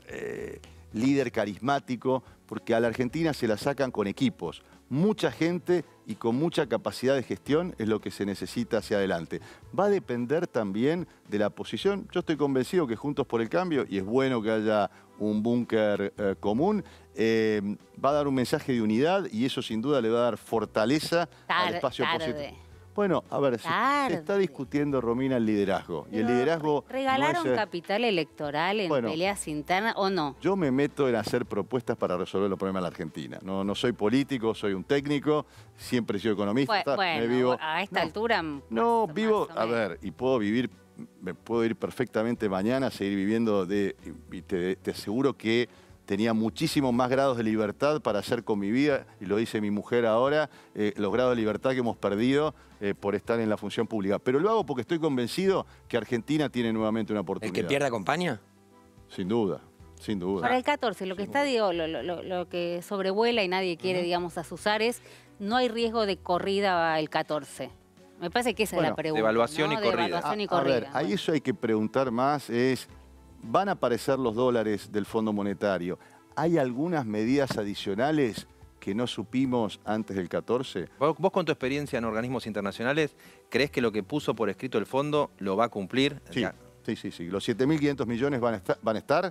líder carismático, porque a la Argentina se la sacan con equipos. Mucha gente y con mucha capacidad de gestión es lo que se necesita hacia adelante. Va a depender también de la posición. Yo estoy convencido que Juntos por el Cambio, y es bueno que haya un búnker común, va a dar un mensaje de unidad y eso sin duda le va a dar fortaleza al espacio opositor. Bueno, a ver, se está discutiendo, Romina, el liderazgo. Pero y el liderazgo ¿regalaron no es, capital electoral en peleas internas o no? Yo me meto en hacer propuestas para resolver los problemas de la Argentina. No soy político, soy un técnico, siempre he sido economista. Bueno, a esta altura... No, vivo, a ver, y puedo vivir, me puedo ir perfectamente mañana, seguir viviendo y te aseguro que tenía muchísimos más grados de libertad para hacer con mi vida, y lo dice mi mujer ahora, los grados de libertad que hemos perdido por estar en la función pública. Pero lo hago porque estoy convencido que Argentina tiene nuevamente una oportunidad. ¿El que pierde acompaña? Sin duda, sin duda. Para el 14, lo que está, digo, lo que sobrevuela y nadie quiere, digamos, azuzar es, no hay riesgo de corrida el 14. Me parece que esa es la pregunta. De evaluación, ¿no? Y corrida. A ver, ahí eso hay que preguntar más, van a aparecer los dólares del Fondo Monetario. ¿Hay algunas medidas adicionales que no supimos antes del 14? Vos con tu experiencia en organismos internacionales, ¿crees que lo que puso por escrito el fondo lo va a cumplir? Sí. Los 7.500 millones van a estar.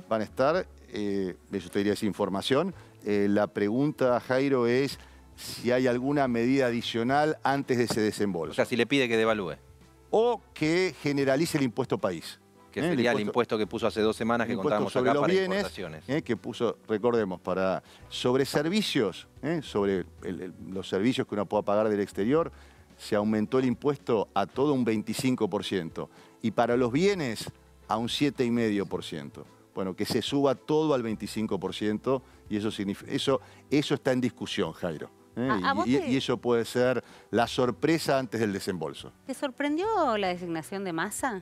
Eso te diría, es información. La pregunta, Jairo, es si hay alguna medida adicional antes de ese desembolso. O sea, si le pide que devalúe. O que generalice el impuesto país. Que sería el impuesto que puso hace 2 semanas que contábamos sobre acá los para bienes, importaciones. Que puso, recordemos, sobre servicios, sobre los servicios que uno pueda pagar del exterior, se aumentó el impuesto a todo un 25%. Y para los bienes, a un 7,5%. Bueno, que se suba todo al 25% y eso está en discusión, Jairo. Y eso puede ser la sorpresa antes del desembolso. ¿Te sorprendió la designación de Massa?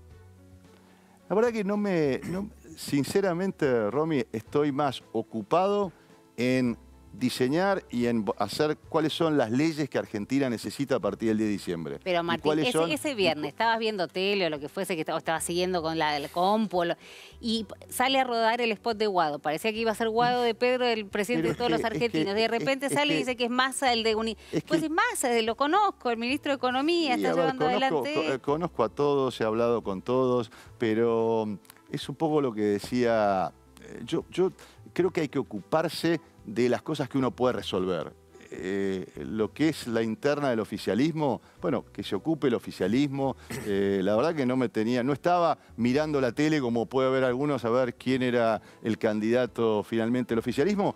La verdad que sinceramente, Romy, estoy más ocupado en diseñar y en hacer cuáles son las leyes que Argentina necesita a partir del 10 de diciembre. Pero Martín, ese viernes estabas viendo tele o lo que fuese, que estabas siguiendo con la compu, y sale a rodar el spot de Guado. Parecía que iba a ser Guado de Pedro, el presidente de todos los argentinos. De repente sale y dice que es Massa el de Pues es Massa, lo conozco, el ministro de Economía, está llevando adelante. Conozco a todos, he hablado con todos, pero es un poco lo que decía. Yo creo que hay que ocuparse de las cosas que uno puede resolver. Lo que es la interna del oficialismo, bueno, que se ocupe el oficialismo. La verdad que no estaba mirando la tele como puede haber algunos a ver quién era el candidato finalmente del oficialismo,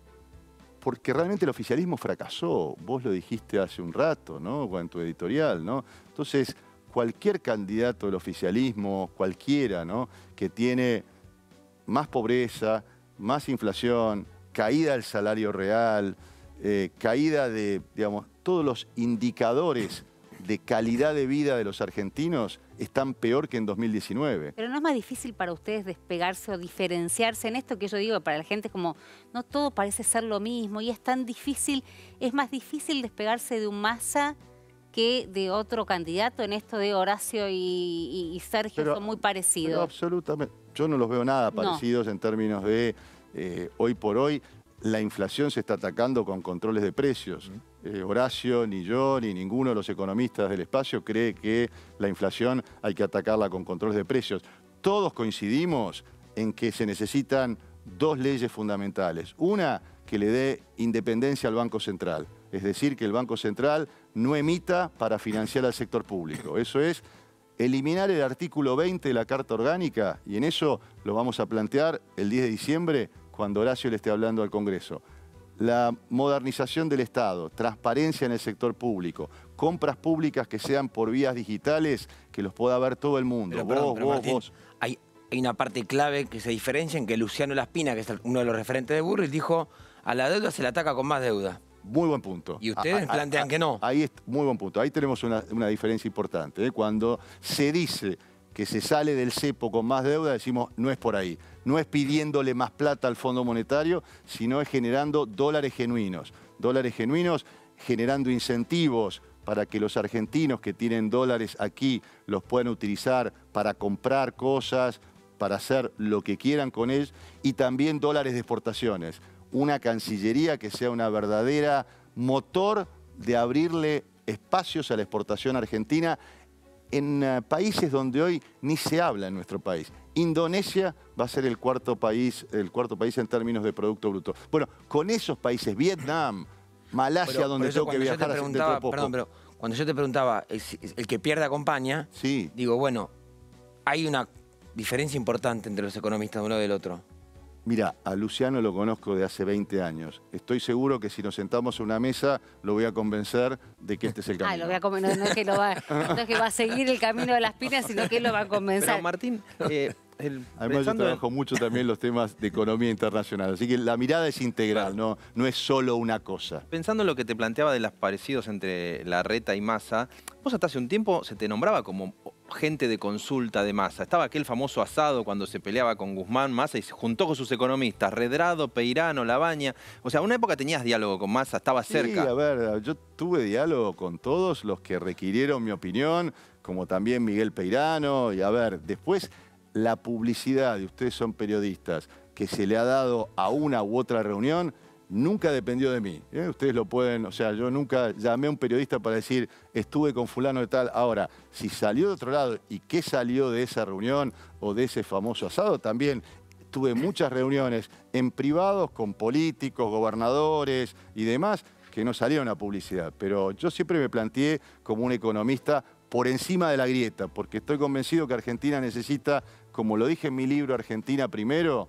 porque realmente el oficialismo fracasó. Vos lo dijiste hace un rato, ¿no? En tu editorial, ¿no? Entonces, cualquier candidato del oficialismo, cualquiera, ¿no? Que tiene más pobreza, más inflación, caída del salario real, caída de, digamos, todos los indicadores de calidad de vida de los argentinos están peor que en 2019. Pero ¿no es más difícil para ustedes despegarse o diferenciarse en esto que yo digo? Para la gente es como, no todo parece ser lo mismo y es tan difícil, es más difícil despegarse de un Massa que de otro candidato en esto de Horacio y Sergio, son muy parecidos. Pero absolutamente, yo no los veo nada parecidos en términos de hoy por hoy. La inflación se está atacando con controles de precios. Horacio, ni yo, ni ninguno de los economistas del espacio cree que la inflación hay que atacarla con controles de precios. Todos coincidimos en que se necesitan 2 leyes fundamentales. Una, que le dé independencia al Banco Central. Es decir, que el Banco Central no emita para financiar al sector público. Eso es eliminar el artículo 20 de la Carta Orgánica, y en eso lo vamos a plantear el 10 de diciembre, cuando Horacio le esté hablando al Congreso. La modernización del Estado, transparencia en el sector público, compras públicas que sean por vías digitales, que los pueda ver todo el mundo. Pero Martín, hay una parte clave que se diferencia en que Luciano Laspina, que es uno de los referentes de Burris, dijo: a la deuda se le ataca con más deuda. Muy buen punto. Y ustedes plantean que no. Ahí es muy buen punto. Ahí tenemos una diferencia importante. Cuando se dice que se sale del cepo con más deuda, decimos no es por ahí. No es pidiéndole más plata al Fondo Monetario, sino es generando dólares genuinos. Dólares genuinos, generando incentivos para que los argentinos que tienen dólares aquí los puedan utilizar para comprar cosas, para hacer lo que quieran con ellos, y también dólares de exportaciones. Una Cancillería que sea una verdadera motor de abrirle espacios a la exportación argentina en países donde hoy ni se habla en nuestro país. Indonesia va a ser el cuarto país en términos de Producto Bruto. Bueno, con esos países, Vietnam, Malasia, donde tengo que viajar dentro de poco. Perdón, pero cuando yo te preguntaba, el que pierde acompaña, sí. Digo, bueno, hay una diferencia importante entre los economistas de uno y del otro. Mira, a Luciano lo conozco de hace 20 años. Estoy seguro que si nos sentamos a una mesa lo voy a convencer de que este es el camino. Lo voy a convencer, no es que va a seguir el camino de las pinas, sino que él lo va a convencer. Pero Martín, además yo trabajo mucho también los temas de economía internacional, así que la mirada es integral, no es solo una cosa. Pensando en lo que te planteaba de los parecidos entre Larreta y Massa, vos hasta hace un tiempo se te nombraba como gente de consulta de Massa. Estaba aquel famoso asado cuando se peleaba con Guzmán, Massa, y se juntó con sus economistas, Redrado, Peirano, Labaña. O sea, una época tenías diálogo con Massa, estaba cerca. Sí, a ver, yo tuve diálogo con todos los que requirieron mi opinión, como también Miguel Peirano, y a ver, después la publicidad, y ustedes son periodistas, que se le ha dado a una u otra reunión, nunca dependió de mí. Ustedes lo pueden, o sea, yo nunca llamé a un periodista para decir, estuve con fulano de tal. Ahora, si salió de otro lado y qué salió de esa reunión o de ese famoso asado, también tuve muchas reuniones en privados con políticos, gobernadores y demás que no salieron a publicidad. Pero yo siempre me planteé como un economista por encima de la grieta, porque estoy convencido que Argentina necesita, como lo dije en mi libro Argentina Primero,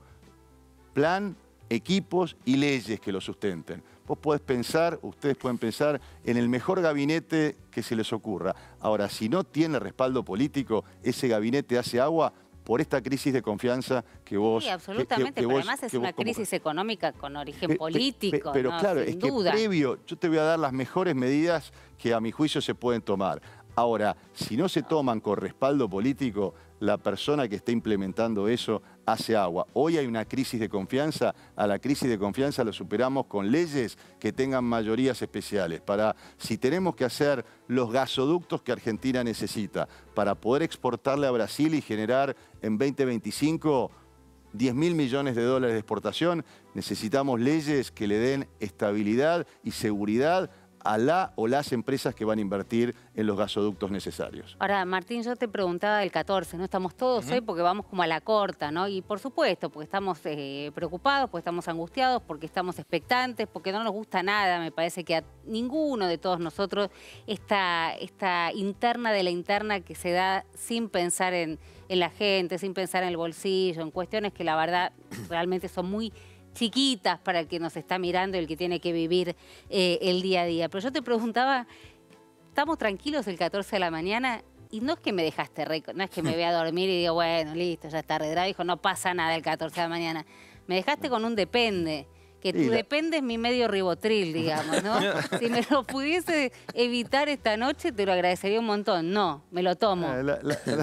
plan, equipos y leyes que lo sustenten. Vos podés pensar, ustedes pueden pensar en el mejor gabinete que se les ocurra. Ahora, si no tiene respaldo político, ese gabinete hace agua por esta crisis de confianza que vos... Sí, absolutamente, pero además es una crisis económica con origen político, pero ¿no? claro, Sin es que duda. previo, yo te voy a dar las mejores medidas que a mi juicio se pueden tomar. Ahora, si no se toman con respaldo político, la persona que está implementando eso hace agua. Hoy hay una crisis de confianza, a la crisis de confianza la superamos con leyes que tengan mayorías especiales. Si tenemos que hacer los gasoductos que Argentina necesita para poder exportarle a Brasil y generar en 2025 $10.000 millones de exportación, necesitamos leyes que le den estabilidad y seguridad a la o las empresas que van a invertir en los gasoductos necesarios. Ahora, Martín, yo te preguntaba del 14, ¿no? Estamos todos hoy porque vamos como a la corta, ¿no? Y por supuesto, porque estamos preocupados, porque estamos angustiados, porque estamos expectantes, porque no nos gusta nada, me parece que a ninguno de todos nosotros esta interna de la interna que se da sin pensar en la gente, sin pensar en el bolsillo, en cuestiones que la verdad realmente son muy chiquitas para el que nos está mirando y el que tiene que vivir el día a día. Pero yo te preguntaba, ¿estamos tranquilos el 14 de la mañana? Y no es que me dejaste no es que me voy a dormir y digo, bueno, listo, ya está redrado, dijo, no pasa nada el 14 de la mañana. Me dejaste con un depende, que tu depende es mi medio ribotril, digamos, ¿no? Si me lo pudiese evitar esta noche, te lo agradecería un montón. No, me lo tomo. No.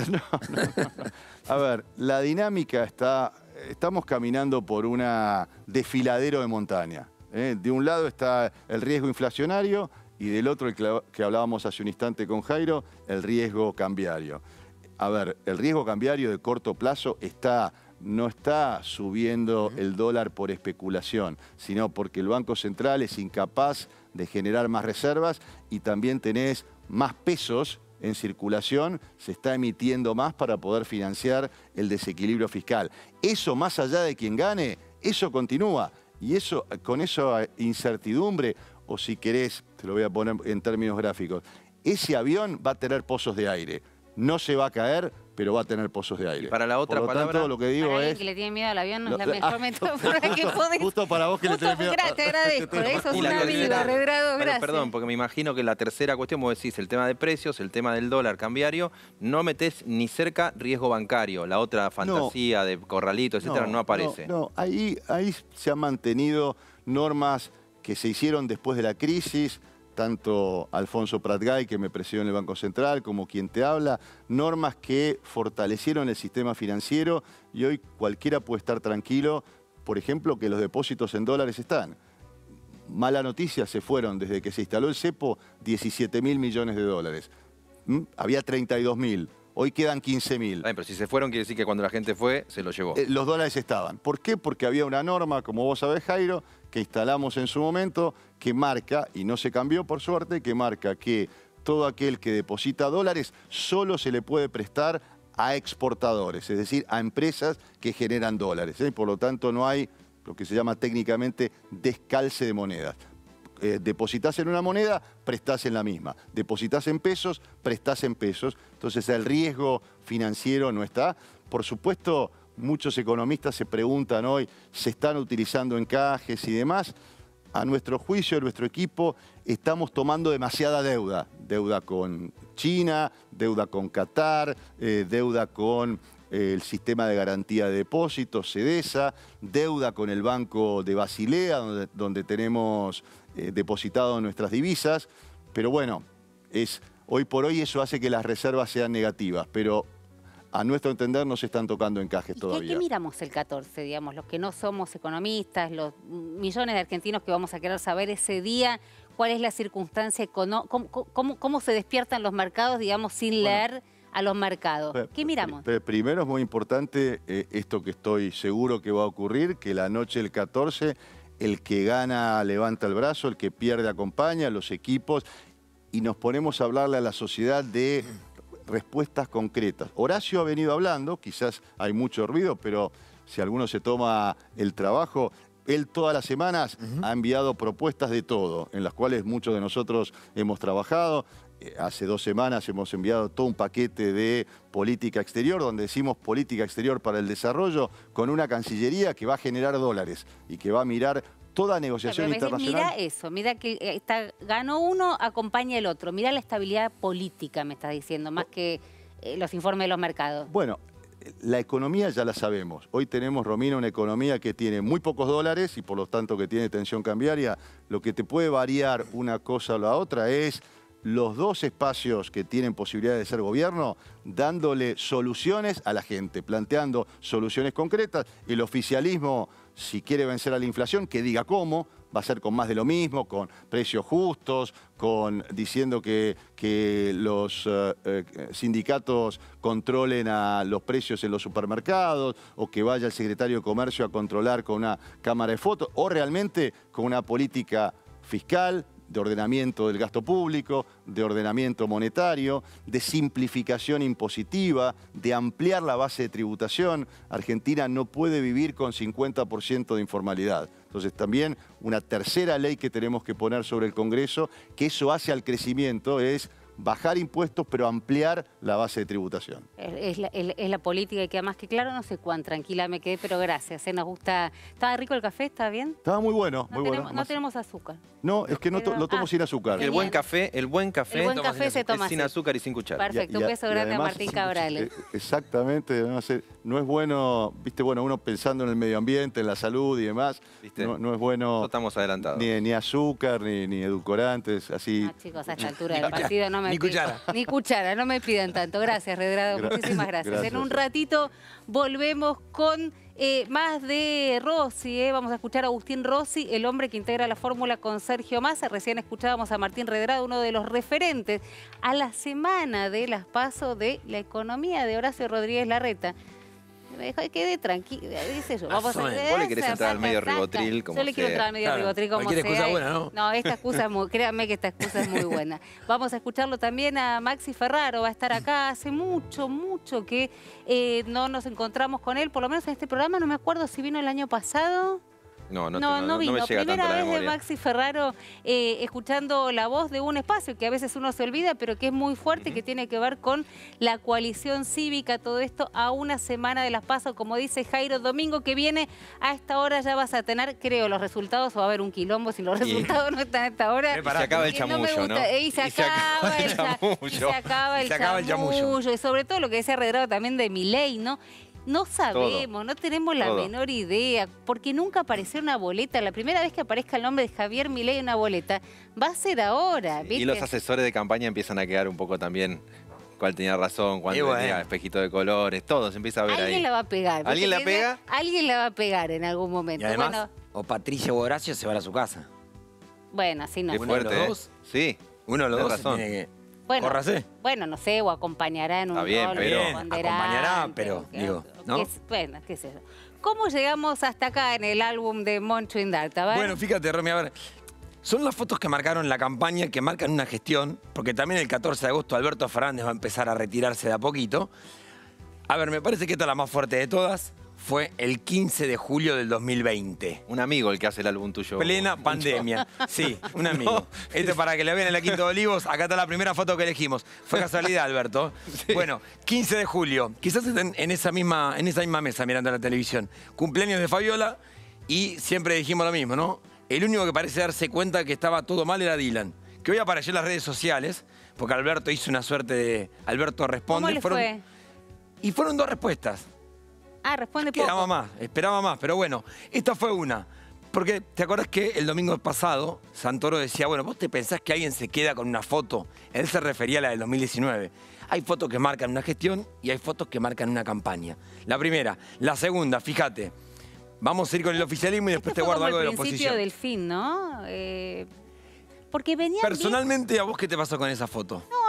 A ver, la dinámica está... Estamos caminando por un desfiladero de montaña. De un lado está el riesgo inflacionario y del otro, el que hablábamos hace un instante con Jairo, el riesgo cambiario. A ver, el riesgo cambiario de corto plazo no está subiendo el dólar por especulación, sino porque el Banco Central es incapaz de generar más reservas y también tenés más pesos en circulación, se está emitiendo más para poder financiar el desequilibrio fiscal. Eso, más allá de quien gane, eso continúa. Y eso, con esa incertidumbre, o si querés, te lo voy a poner en términos gráficos, ese avión va a tener pozos de aire. No se va a caer, pero va a tener pozos de aire. Y para la otra Por lo palabra, tanto, lo que digo para es... alguien que le tiene miedo al avión no es la mejor metáfora que podés... Justo para vos que le tenés miedo. Te agradezco, eso es Y un la amigo, tercera- Redrado, Pero, gracias. perdón, porque me imagino que la tercera cuestión, vos decís el tema de precios, el tema del dólar cambiario, no metés ni cerca riesgo bancario. La otra fantasía de corralito, etcétera, no aparece. No, ahí se han mantenido normas que se hicieron después de la crisis, tanto Alfonso Pratgay, que me presidió en el Banco Central, como quien te habla, normas que fortalecieron el sistema financiero y hoy cualquiera puede estar tranquilo, por ejemplo, que los depósitos en dólares están. Mala noticia, se fueron desde que se instaló el cepo 17.000 millones de dólares. Había 32.000. Hoy quedan 15.000. Pero si se fueron, quiere decir que cuando la gente fue, se lo llevó. Los dólares estaban. ¿Por qué? Porque había una norma, como vos sabés, Jairo, que instalamos en su momento, que marca, y no se cambió por suerte, que marca que todo aquel que deposita dólares solo se le puede prestar a exportadores, es decir, a empresas que generan dólares. Por lo tanto, no hay lo que se llama técnicamente descalce de monedas. Depositas en una moneda, prestás en la misma. Depositas en pesos, prestás en pesos. Entonces el riesgo financiero no está. Por supuesto, muchos economistas se preguntan hoy, ¿se están utilizando encajes y demás? A nuestro juicio, nuestro equipo, estamos tomando demasiada deuda. Deuda con China, deuda con Qatar, deuda con el sistema de garantía de depósitos, SEDESA, deuda con el Banco de Basilea, donde tenemos depositado nuestras divisas. Pero bueno, hoy por hoy eso hace que las reservas sean negativas, pero a nuestro entender no se están tocando encajes todavía. ¿Qué miramos el 14, digamos, los que no somos economistas, los millones de argentinos que vamos a querer saber ese día? ¿Cuál es la circunstancia económica? ¿Cómo se despiertan los mercados, digamos, sin leer a los mercados? ¿Qué miramos? Primero es muy importante esto que estoy seguro que va a ocurrir, que la noche del 14 el que gana levanta el brazo, el que pierde acompaña, los equipos, y nos ponemos a hablarle a la sociedad de respuestas concretas. Horacio ha venido hablando, quizás hay mucho ruido, pero si alguno se toma el trabajo, él todas las semanas ha enviado propuestas de todo, en las cuales muchos de nosotros hemos trabajado. Hace 2 semanas hemos enviado todo un paquete de política exterior, donde decimos política exterior para el desarrollo, con una Cancillería que va a generar dólares y que va a mirar toda negociación internacional. Mira eso, mira que ganó uno, acompaña el otro. Mira la estabilidad política, me estás diciendo, más que los informes de los mercados. Bueno, la economía ya la sabemos. Hoy tenemos, Romina, una economía que tiene muy pocos dólares y por lo tanto que tiene tensión cambiaria. Lo que te puede variar una cosa o la otra es los 2 espacios que tienen posibilidad de ser gobierno, dándole soluciones a la gente, planteando soluciones concretas. El oficialismo, si quiere vencer a la inflación, que diga cómo. Va a ser con más de lo mismo, con precios justos, diciendo que los sindicatos controlen a los precios en los supermercados, o que vaya el secretario de Comercio a controlar con una cámara de fotos, o realmente con una política fiscal, de ordenamiento del gasto público, de ordenamiento monetario, de simplificación impositiva, de ampliar la base de tributación. Argentina no puede vivir con 50% de informalidad. Entonces también una tercera ley que tenemos que poner sobre el Congreso, que eso hace al crecimiento, es bajar impuestos, pero ampliar la base de tributación. Es la política y queda más que claro, no sé cuán tranquila me quedé, pero gracias. Nos gusta. ¿Estaba rico el café? ¿Estaba bien? Estaba muy bueno, muy bueno. No tenemos azúcar. No, es que lo tomo sin azúcar. El buen café se toma sin azúcar y sin cuchara. Perfecto, un beso grande además, a Martín Cabrales. Exactamente, no es bueno, viste, bueno, uno pensando en el medio ambiente, en la salud y demás, no es bueno. No estamos adelantados. Ni azúcar, ni edulcorantes, así. No, chicos, a esta altura del partido no me Ni cuchara. Ni cuchara, no me pidan tanto. Gracias, Redrado, muchísimas gracias. En un ratito volvemos con más de Rossi. Vamos a escuchar a Agustín Rossi, el hombre que integra la fórmula con Sergio Massa. Recién escuchábamos a Martín Redrado, uno de los referentes a la semana de las PASO de la economía de Horacio Rodríguez Larreta. Me dejó que quede tranquilo, dice yo. Vamos a ver. Vos le querés entrar al medio ribotril como Yo le quiero entrar al medio ribotril como sea. Cualquier excusa buena, ¿no? No, esta excusa es muy, créanme que esta excusa es muy buena. Vamos a escucharlo también a Maxi Ferraro, va a estar acá. Hace mucho que no nos encontramos con él, por lo menos en este programa. No me acuerdo si vino el año pasado. No vino. me llega tanto Primera la vez memoria. de Maxi Ferraro escuchando la voz de un espacio que a veces uno se olvida, pero que es muy fuerte, que tiene que ver con la coalición cívica, todo esto a una semana de las PASO. Como dice Jairo, domingo que viene a esta hora ya vas a tener, creo, los resultados, o va a haber un quilombo si los resultados no están a esta hora. Y se acaba el chamullo, ¿no? Y se acaba el chamullo. Y sobre todo lo que decía Redrado también de Milei, ¿no? No sabemos, no tenemos la menor idea, porque nunca apareció una boleta. La primera vez que aparezca el nombre de Javier Milei en una boleta va a ser ahora, ¿viste? Y los asesores de campaña empiezan a quedar un poco también cuál tenía razón, cuál tenía espejito de colores, todo se empieza a ver ahí. Alguien la va a pegar. ¿Alguien la pega? Alguien la va a pegar en algún momento. Y además, o Patricia o Horacio se van a su casa. Bueno, así no. Qué fuerte, dos. Sí. Uno de los dos razón. tiene que... Bueno, Córrase. bueno, no sé, o acompañará en un Está bien, rol pero... acompañará, pero, digo, ¿no? Bueno, qué sé yo. ¿Cómo llegamos hasta acá en el álbum de Moncho Indarta? ¿Vale? Bueno, fíjate, Romy, a ver, son las fotos que marcaron la campaña, que marcan una gestión, porque también el 14 de agosto Alberto Fernández va a empezar a retirarse de a poquito. A ver, me parece que esta es la más fuerte de todas. Fue el 15 de julio del 2020. Un amigo el que hace el álbum tuyo. Plena pandemia. Sí, un amigo. No. Este para que le vean en la Quinta de Olivos. Acá está la primera foto que elegimos. Fue casualidad, Alberto. Sí. Bueno, 15 de julio. Quizás estén en esa misma mesa mirando la televisión. Cumpleaños de Fabiola y siempre dijimos lo mismo, ¿no? El único que parece darse cuenta que estaba todo mal era Dylan. Que hoy apareció en las redes sociales, porque Alberto hizo una suerte de Alberto responde. ¿Cómo le fue? Y fueron 2 respuestas. Ah, responde poco. Esperaba más, pero bueno, esta fue una. Porque, ¿te acordás que el domingo pasado Santoro decía, bueno, vos te pensás que alguien se queda con una foto? Él se refería a la del 2019. Hay fotos que marcan una gestión y hay fotos que marcan una campaña. La primera. La segunda, fíjate, vamos a ir con el oficialismo y después te guardo algo de la oposición. El principio del fin, ¿no? Porque venía Personalmente, ¿a vos qué te pasó con esa foto? No,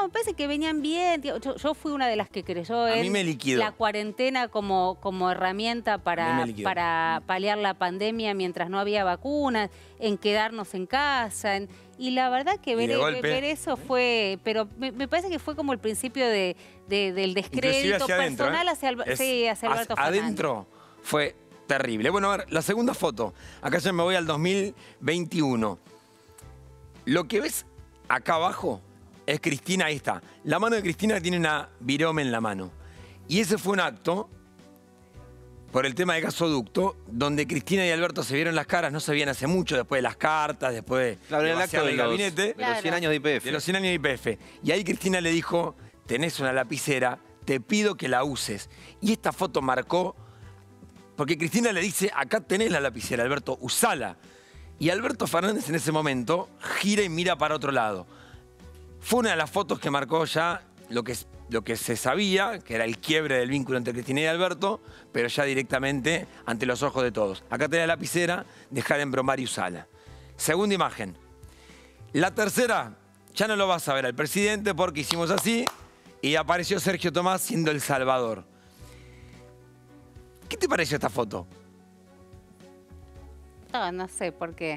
No, me parece que venían bien. Yo fui una de las que creyó A mí me en liquidó. la cuarentena como herramienta A mí para me liquidó. paliar la pandemia mientras no había vacunas, en quedarnos en casa. Y la verdad que de golpe. ver eso fue... Pero me parece que fue como el principio del Inclusive descrédito hacia adentro, personal hacia Alberto Fernández. Adentro fue terrible. Bueno, a ver, la segunda foto. Acá ya me voy al 2021. Lo que ves acá abajo es Cristina, ahí está. La mano de Cristina tiene una virome en la mano. Y ese fue un acto, por el tema de gasoducto, donde Cristina y Alberto se vieron las caras, no se veían hace mucho, después de las cartas, después Claro, de en el acto vaciar de el los, gabinete. de los 100 años de IPF. De los 100 años de IPF. Y ahí Cristina le dijo, tenés una lapicera, te pido que la uses. Y esta foto marcó, porque Cristina le dice, acá tenés la lapicera, Alberto, usala. Y Alberto Fernández en ese momento gira y mira para otro lado. Fue una de las fotos que marcó ya lo que se sabía, que era el quiebre del vínculo entre Cristina y Alberto, pero ya directamente ante los ojos de todos. Acá tenés la lapicera, dejá de embromar y usala. Segunda imagen. La tercera, ya no lo vas a ver al presidente porque hicimos así y apareció Sergio Tomás siendo el salvador. ¿Qué te pareció esta foto? No sé por qué.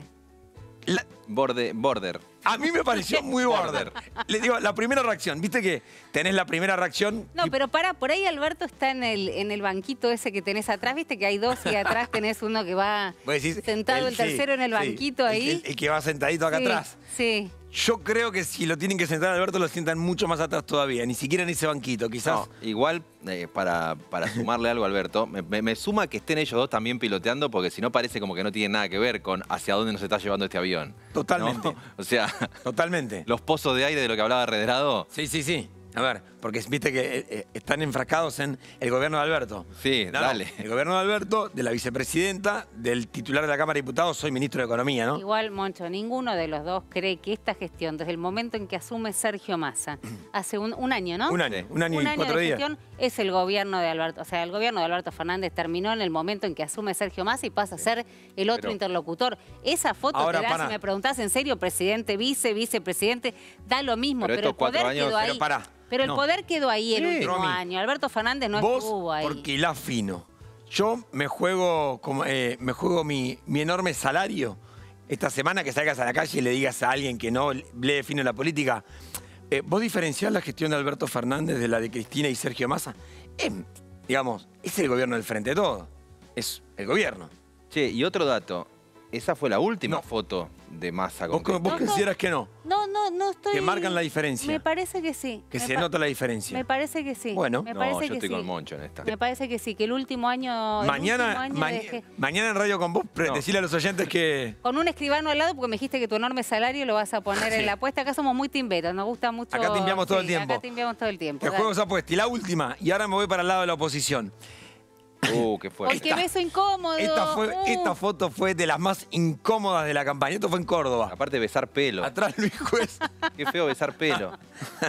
Border. A mí me pareció muy border. Le digo, la primera reacción, viste que tenés la primera reacción. No, pero por ahí Alberto está en el banquito ese que tenés atrás, viste que hay dos y atrás tenés uno que va Vos decís, sentado, el tercero en el banquito ahí. El que va sentadito acá Sí, atrás. Sí. Yo creo que si lo tienen que sentar a Alberto, lo sientan mucho más atrás todavía. Ni siquiera en ese banquito, quizás. No, igual, para sumarle algo a Alberto, me suma que estén ellos dos también piloteando, porque si no parece como que no tiene nada que ver con hacia dónde nos está llevando este avión. Totalmente. ¿no? O sea, Totalmente. los pozos de aire de lo que hablaba Redrado. Sí, sí, sí. A ver, porque viste que están enfrascados en el gobierno de Alberto. Sí, No, dale. el gobierno de Alberto, de la vicepresidenta, del titular de la Cámara de Diputados, soy ministro de Economía, ¿no? Igual, Moncho, ninguno de los dos cree que esta gestión, desde el momento en que asume Sergio Massa, hace un año, ¿no? Un año y 4 de días. gestión, es el gobierno de Alberto. O sea, el gobierno de Alberto Fernández terminó en el momento en que asume Sergio Massa y pasa a ser el otro Pero- interlocutor. Esa foto Ahora, te da, pará. si me preguntás en serio, presidente, vicepresidente, da lo mismo, Pero pero el estos 4 poder años- quedó ahí. Pero pará. Pero el No. poder quedó ahí el Sí, último Romy. año. Alberto Fernández no Vos, estuvo ahí. porque hilás fino. Yo me juego, mi enorme salario. Esta semana que salgas a la calle y le digas a alguien que no lee fino la política, ¿vos diferenciás la gestión de Alberto Fernández de la de Cristina y Sergio Massa? Digamos, es el gobierno del frente de todo. Es el gobierno. Che, y otro dato. Esa fue la última No. foto de Massa. ¿Vos con Cristina. consideras que no? No estoy... Que marcan la diferencia. Me parece que sí. Que Me se pa- nota la diferencia. Me parece que sí. Bueno. me No, parece yo que estoy sí. con Moncho en esta. Me parece que sí, que el último año... el Mañana, último año dejé- mañana en Radio con vos, No. decirle a los oyentes que... Con un escribano al lado, porque me dijiste que tu enorme salario lo vas a poner Sí. en la apuesta. Acá somos muy timberos, nos gusta mucho... Acá timbeamos todo el Sí, tiempo. Acá timbeamos todo el tiempo. Que dale. juegos apuesta. Y la última, y ahora me voy para el lado de la oposición. Qué fuerte. Porque beso incómodo. Esta foto fue de las más incómodas de la campaña. Esto fue en Córdoba. Aparte besar pelo. Atrás Luis Juez. Qué feo besar pelo.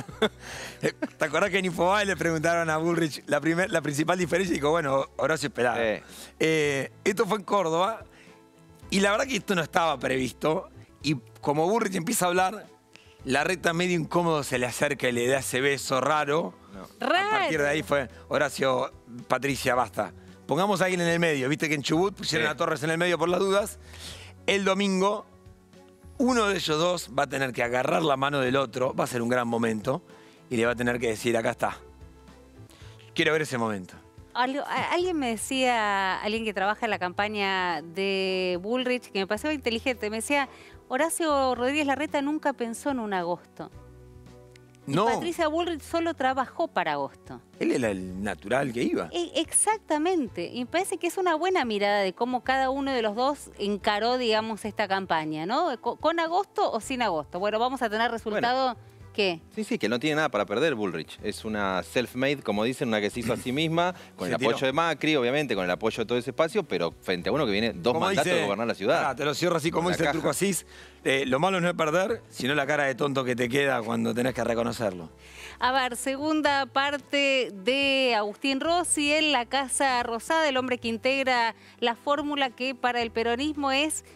¿Te acordás que en Infobae le preguntaron a Bullrich la principal diferencia? Y dijo, bueno, Horacio esperaba. Esto fue en Córdoba. Y la verdad que esto no estaba previsto. Y como Bullrich empieza a hablar, la recta medio incómodo se le acerca y le da ese beso raro. Raro. A partir de ahí fue, Horacio, Patricia, basta. Pongamos a alguien en el medio. Viste que en Chubut pusieron Sí. a Torres en el medio por las dudas. El domingo, uno de ellos dos va a tener que agarrar la mano del otro. Va a ser un gran momento. Y le va a tener que decir, acá está. Quiero ver ese momento. Alguien me decía, alguien que trabaja en la campaña de Bullrich, que me pareció inteligente, me decía, Horacio Rodríguez Larreta nunca pensó en un agosto. Y No, Patricia Bullrich solo trabajó para agosto. él era el natural que iba. Exactamente. Y me parece que es una buena mirada de cómo cada uno de los dos encaró, digamos, esta campaña, ¿no? ¿Con agosto o sin agosto? Bueno, vamos a tener resultado... ¿Qué? Sí, que no tiene nada para perder Bullrich. Es una self-made, como dicen, una que se hizo a sí misma, con Se el apoyo tiró. de Macri, obviamente, con el apoyo de todo ese espacio, pero frente a uno que viene 2 Como mandatos dice- de gobernar la ciudad. Pará, te lo cierro así, como Con la dice el caja. truco Asís. Lo malo no es perder, sino la cara de tonto que te queda cuando tenés que reconocerlo. A ver, segunda parte de Agustín Rossi, en la Casa Rosada, el hombre que integra la fórmula que para el peronismo es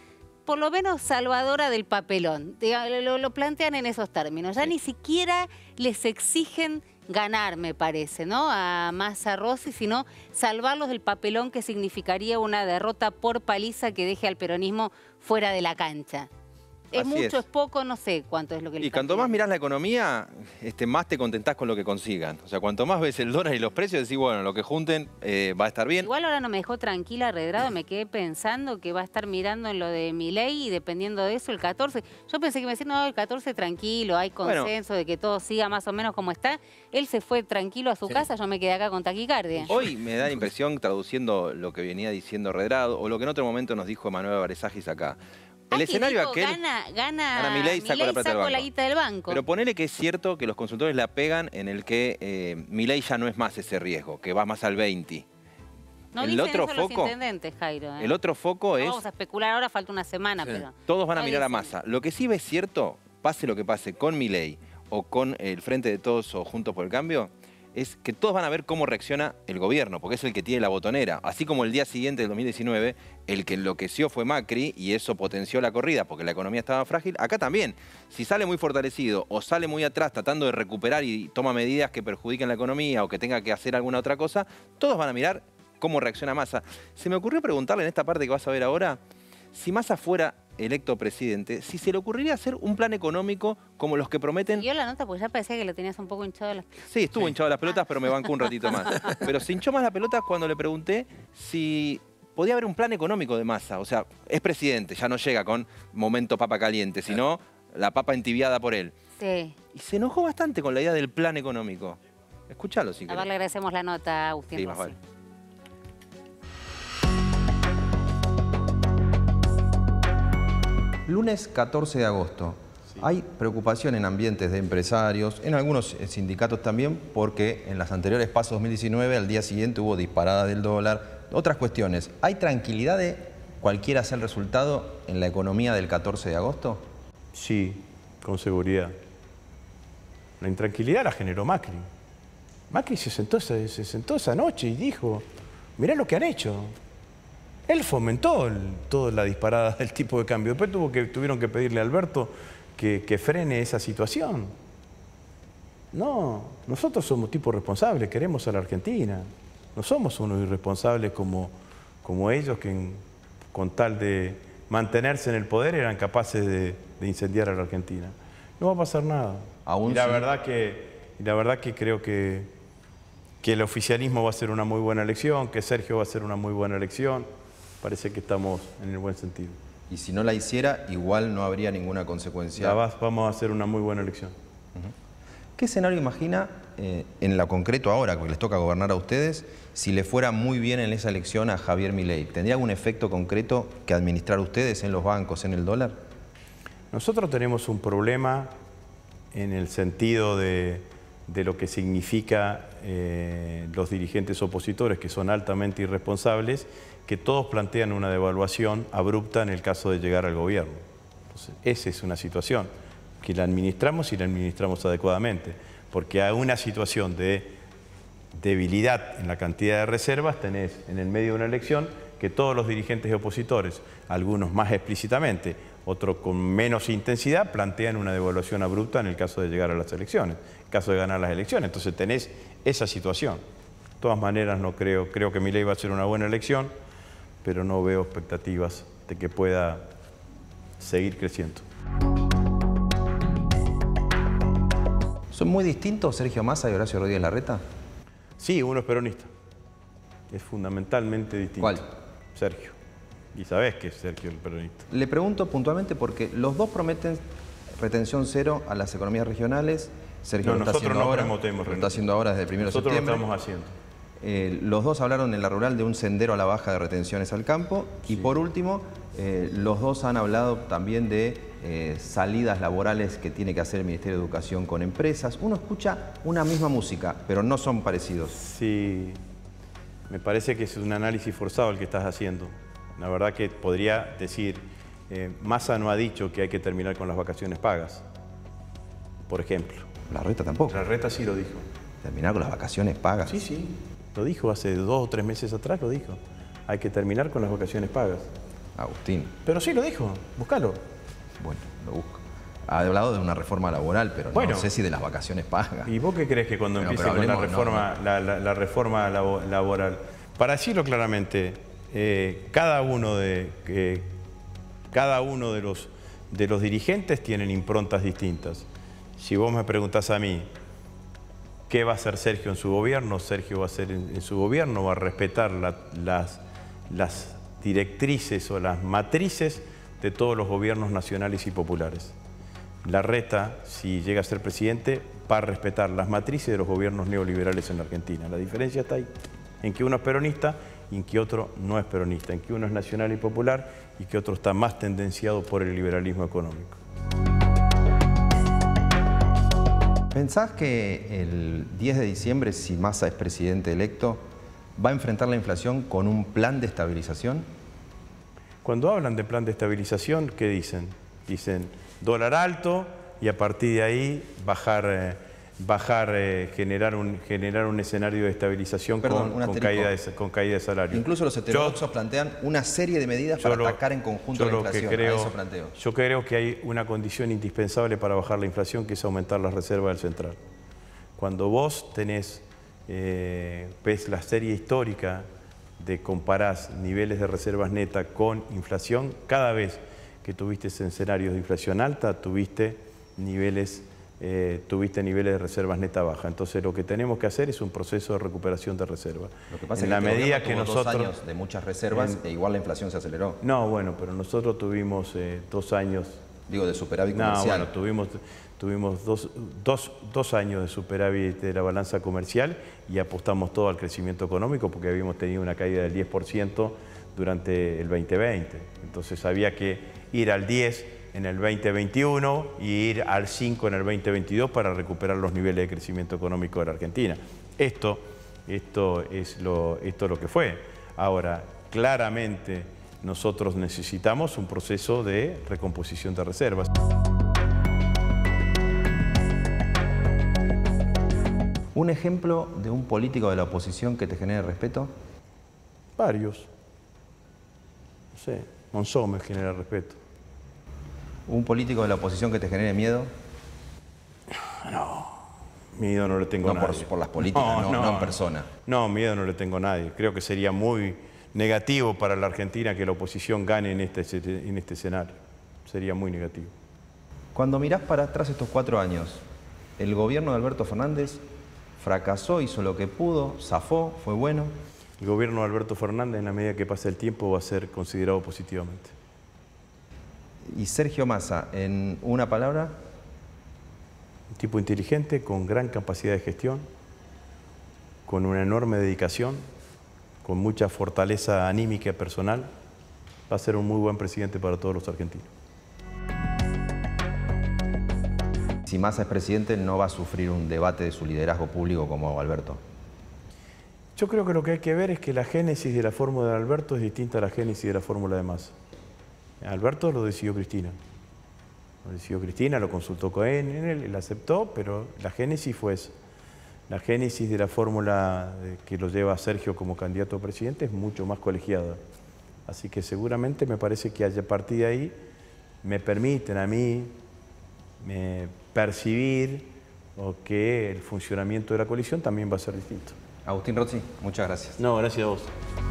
por lo menos salvadora del papelón. Lo plantean en esos términos. Ya ni siquiera les exigen ganar, me parece, ¿no? A Massa Rossi, sino salvarlos del papelón que significaría una derrota por paliza que deje al peronismo fuera de la cancha. ¿Es mucho, es poco? No sé cuánto es lo que le Y cuanto más mirás la economía, más te contentás con lo que consigan. O sea, cuanto más ves el dólar y los precios, decís, bueno, lo que junten va a estar bien. Igual ahora no me dejó tranquila, Redrado, me quedé pensando que va a estar mirando en lo de Milei y dependiendo de eso el 14. Yo pensé que me decían, no, el 14 tranquilo, hay consenso de que todo siga más o menos como está. Él se fue tranquilo a su casa, yo me quedé acá con taquicardia. Hoy me da la impresión, traduciendo lo que venía diciendo Redrado, o lo que en otro momento nos dijo Emanuel Baresagis acá. El escenario digo, aquel... Gana Milei, saco la plata del banco. la guita del banco. Pero ponele que es cierto que los consultores la pegan en el que Milei ya no es más ese riesgo, que va más al 20. No el otro foco, los intendentes, Jairo. El otro foco es... Vamos a especular ahora, falta una semana, pero... Todos van a mirar a Massa. Lo que sí es cierto, pase lo que pase con Milei o con el Frente de Todos o Juntos por el Cambio, es que todos van a ver cómo reacciona el gobierno, porque es el que tiene la botonera. Así como el día siguiente del 2019, el que enloqueció fue Macri y eso potenció la corrida porque la economía estaba frágil. Acá también, si sale muy fortalecido o sale muy atrás tratando de recuperar y toma medidas que perjudiquen la economía o que tenga que hacer alguna otra cosa, todos van a mirar cómo reacciona Massa. Se me ocurrió preguntarle en esta parte que vas a ver ahora, si Massa fuera electo presidente, si se le ocurriría hacer un plan económico como los que prometen... Yo la nota porque ya parecía que lo tenías un poco hinchado las pelotas. Sí, estuvo hinchado las pelotas, pero me bancó un ratito más. Pero se hinchó más las pelotas cuando le pregunté si podía haber un plan económico de Massa. O sea, es presidente, ya no llega con momento papa caliente, sino la papa entibiada por él. Sí. Y se enojó bastante con la idea del plan económico. Escuchalo si querés. A ver, le agradecemos la nota a Agustín Sí, Rossi. más vale. Lunes 14 de agosto. Hay preocupación en ambientes de empresarios, en algunos sindicatos también, porque en las anteriores PASO 2019, al día siguiente hubo disparada del dólar, otras cuestiones. ¿Hay tranquilidad de cualquiera sea el resultado en la economía del 14 de agosto? Sí, con seguridad. La intranquilidad la generó Macri. Macri se sentó esa noche y dijo, mirá lo que han hecho. Él fomentó toda la disparada del tipo de cambio. Después tuvieron que pedirle a Alberto que frene esa situación. No, nosotros somos tipos responsables, queremos a la Argentina. No somos unos irresponsables como ellos que con tal de mantenerse en el poder eran capaces de incendiar a la Argentina. No va a pasar nada. Aún y la verdad que creo que el oficialismo va a ser una muy buena elección, que Sergio va a ser una muy buena elección. Parece que estamos en el buen sentido. Y si no la hiciera, igual no habría ninguna consecuencia. Vamos a hacer una muy buena elección. ¿Qué escenario imagina, en lo concreto ahora, que les toca gobernar a ustedes, si le fuera muy bien en esa elección a Javier Milei? ¿Tendría algún efecto concreto que administrar ustedes en los bancos, en el dólar? Nosotros tenemos un problema en el sentido de lo que significa los dirigentes opositores, que son altamente irresponsables, que todos plantean una devaluación abrupta en el caso de llegar al gobierno. Entonces, esa es una situación que la administramos y la administramos adecuadamente, porque a una situación de debilidad en la cantidad de reservas tenés en el medio de una elección que todos los dirigentes opositores, algunos más explícitamente, otros con menos intensidad, plantean una devaluación abrupta en el caso de llegar a las elecciones, en el caso de ganar las elecciones. Entonces tenés esa situación. De todas maneras, no creo que Milei va a ser una buena elección, pero no veo expectativas de que pueda seguir creciendo. ¿Son muy distintos Sergio Massa y Horacio Rodríguez Larreta? Sí, uno es peronista. Es fundamentalmente distinto. ¿Cuál? Sergio. Y sabés que es Sergio el peronista. Le pregunto puntualmente porque los dos prometen retención cero a las economías regionales. Sergio nosotros no prometemos lo está haciendo ahora desde el 1 de septiembre. Nosotros lo estamos haciendo. Los dos hablaron en la rural de un sendero a la baja de retenciones al campo. Sí. Y por último, los dos han hablado también de salidas laborales que tiene que hacer el Ministerio de Educación con empresas. Uno escucha una misma música, pero no son parecidos. Sí, me parece que es un análisis forzado el que estás haciendo. La verdad que podría decir, Massa no ha dicho que hay que terminar con las vacaciones pagas, por ejemplo. Larreta tampoco. Larreta sí lo dijo. ¿Terminar con las vacaciones pagas? Sí. Lo dijo hace 2 o 3 meses atrás, lo dijo. Hay que terminar con las vacaciones pagas. Agustín. Pero sí lo dijo, búscalo. Bueno, lo busco. Ha hablado de una reforma laboral, pero bueno, no sé si de las vacaciones pagas. ¿Y vos qué crees que cuando empiece con la reforma, la reforma laboral? Para decirlo claramente, cada uno de los dirigentes tienen improntas distintas. Si vos me preguntás a mí, ¿qué va a hacer Sergio en su gobierno? Sergio va a hacer en su gobierno, va a respetar las directrices o las matrices de todos los gobiernos nacionales y populares. Larreta, si llega a ser presidente, va a respetar las matrices de los gobiernos neoliberales en la Argentina. La diferencia está ahí, en que uno es peronista y en que otro no es peronista, en que uno es nacional y popular y que otro está más tendenciado por el liberalismo económico. ¿Pensás que el 10 de diciembre, si Massa es presidente electo, va a enfrentar la inflación con un plan de estabilización? Cuando hablan de plan de estabilización, ¿qué dicen? Dicen dólar alto y a partir de ahí generar un escenario de estabilización. Perdón, con caída de salario. Incluso los heterodoxos plantean una serie de medidas para atacar en conjunto la inflación. Yo creo que hay una condición indispensable para bajar la inflación, que es aumentar las reservas del central. Cuando vos ves la serie histórica comparás niveles de reservas netas con inflación, cada vez que tuviste escenarios de inflación alta, tuviste niveles de reservas netas bajas. Entonces lo que tenemos que hacer es un proceso de recuperación de reservas. Lo que pasa es que la medida que nosotros 2 años de muchas reservas e igual la inflación se aceleró. No, bueno, pero nosotros tuvimos 2 años. Digo, de superávit comercial. No, bueno, tuvimos dos años de superávit de la balanza comercial y apostamos todo al crecimiento económico porque habíamos tenido una caída del 10% durante el 2020. Entonces había que ir al 10 en el 2021 y ir al 5 en el 2022 para recuperar los niveles de crecimiento económico de la Argentina. Esto es lo que fue. Ahora, claramente nosotros necesitamos un proceso de recomposición de reservas. ¿Un ejemplo de un político de la oposición que te genere respeto? Varios. No sé, Monzó me genera respeto. ¿Un político de la oposición que te genere miedo? No, miedo no le tengo a nadie. Por las políticas, no en persona. No, miedo no le tengo a nadie. Creo que sería muy negativo para la Argentina que la oposición gane en este escenario. Sería muy negativo. Cuando mirás para atrás estos 4 años, ¿el gobierno de Alberto Fernández fracasó, hizo lo que pudo, zafó, fue bueno? El gobierno de Alberto Fernández, en la medida que pase el tiempo, va a ser considerado positivamente. ¿Y Sergio Massa, en una palabra? Un tipo inteligente, con gran capacidad de gestión, con una enorme dedicación, con mucha fortaleza anímica personal, va a ser un muy buen presidente para todos los argentinos. Si Massa es presidente, no va a sufrir un debate de su liderazgo público como Alberto. Yo creo que lo que hay que ver es que la génesis de la fórmula de Alberto es distinta a la génesis de la fórmula de Massa. Alberto lo decidió Cristina. Lo decidió Cristina, lo consultó con él, él aceptó, pero la génesis fue esa. La génesis de la fórmula que lo lleva a Sergio como candidato a presidente es mucho más colegiada. Así que seguramente me parece que a partir de ahí me permiten a mí percibir que el funcionamiento de la coalición también va a ser distinto. Agustín Rossi, muchas gracias. No, gracias a vos.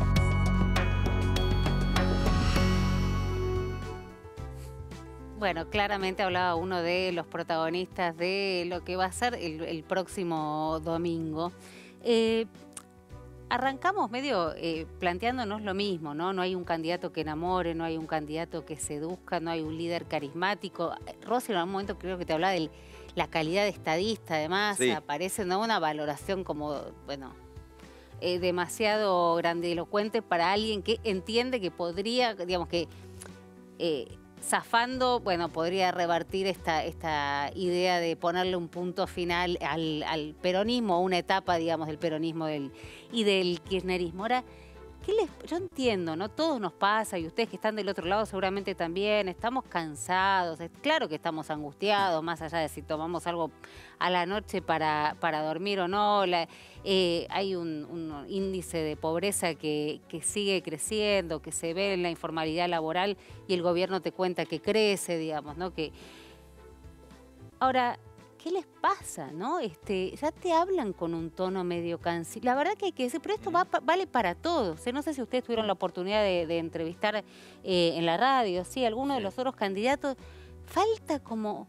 Bueno, claramente hablaba uno de los protagonistas de lo que va a ser el próximo domingo. Arrancamos medio planteándonos lo mismo, ¿no? No hay un candidato que enamore, no hay un candidato que seduzca, no hay un líder carismático. Rossi en algún momento creo que te hablaba de la calidad de estadista, además, sí. Aparece, ¿no?, una valoración como, bueno, demasiado grandilocuente para alguien que entiende que podría, digamos que... zafando, bueno, podría revertir esta idea de ponerle un punto final al peronismo, una etapa, digamos, del peronismo y del kirchnerismo. Ahora, Yo entiendo, ¿no? Todos nos pasa, y ustedes que están del otro lado seguramente también, estamos cansados, claro que estamos angustiados, más allá de si tomamos algo a la noche para dormir o no. Hay un índice de pobreza que sigue creciendo, que se ve en la informalidad laboral y el gobierno te cuenta que crece, digamos, ¿no? Ahora, ¿qué les pasa, no? Ya te hablan con un tono medio cansino. La verdad que hay que decir, pero esto vale para todos. No sé si ustedes tuvieron la oportunidad de entrevistar en la radio, sí, alguno de los otros candidatos. Falta como...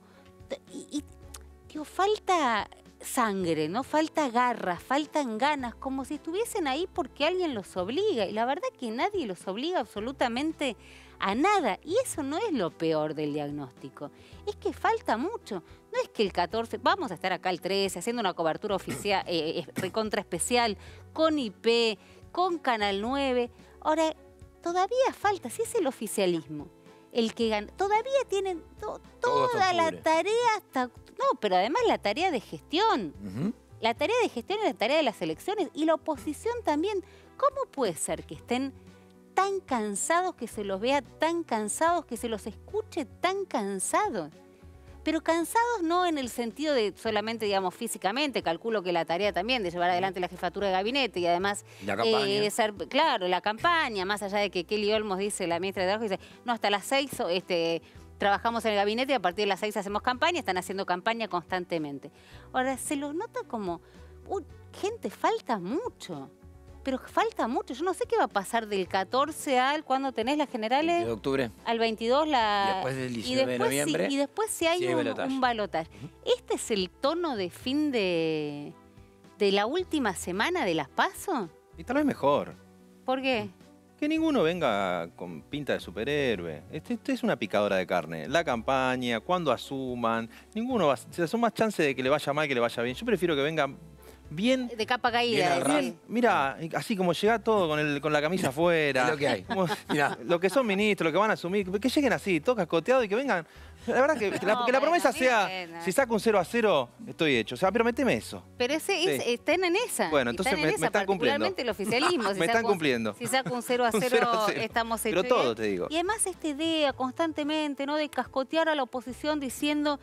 Digo, falta sangre, ¿no? Falta garras, faltan ganas, como si estuviesen ahí porque alguien los obliga. Y la verdad que nadie los obliga absolutamente a nada. Y eso no es lo peor del diagnóstico. Es que falta mucho. No es que el 14, vamos a estar acá el 13 haciendo una cobertura oficial, recontra especial, con IP, con Canal 9. Ahora, todavía falta, si es el oficialismo el que gana, todavía tienen toda la tarea hasta... No, pero además la tarea de gestión. La tarea de gestión es la tarea de las elecciones y la oposición también. ¿Cómo puede ser que estén tan cansados, que se los vea tan cansados, que se los escuche tan cansados? Pero cansados no en el sentido de solamente, digamos, físicamente. Calculo que la tarea también de llevar adelante la jefatura de gabinete y además... La campaña. Claro, la campaña, más allá de que Kelly Olmos dice, la ministra de Trabajo, dice, no, hasta las 6 trabajamos en el gabinete y a partir de las 6 hacemos campaña, están haciendo campaña constantemente. Ahora, se los nota como, gente, falta mucho. Pero falta mucho. Yo no sé qué va a pasar del 14 al... ¿Cuándo tenés las generales? De octubre. Al 22 la... Y después del 19 de noviembre. Y después si hay un balotaje. ¿Este es el tono de fin de la última semana de las PASO? Y tal vez mejor. ¿Por qué? Que ninguno venga con pinta de superhéroe. Esto es una picadora de carne. La campaña, cuando asuman, ninguno va... O sea, son más chances de que le vaya mal que le vaya bien. Yo prefiero que vengan... bien... De capa caída. Bien, mira, así como llega todo con la camisa afuera. Es lo que hay. Mirá, lo que son ministros, lo que van a asumir, que lleguen así, todo cascoteado y que vengan... La verdad que la promesa sea, si saco un 0-0, estoy hecho. O sea, pero meteme eso. Pero están en esa. Bueno, entonces me están cumpliendo. Particularmente el oficialismo. Me están cumpliendo. Si saco un 0-0, estamos hechos. Pero todo, te digo. Y además esta idea constantemente, ¿no?, de cascotear a la oposición diciendo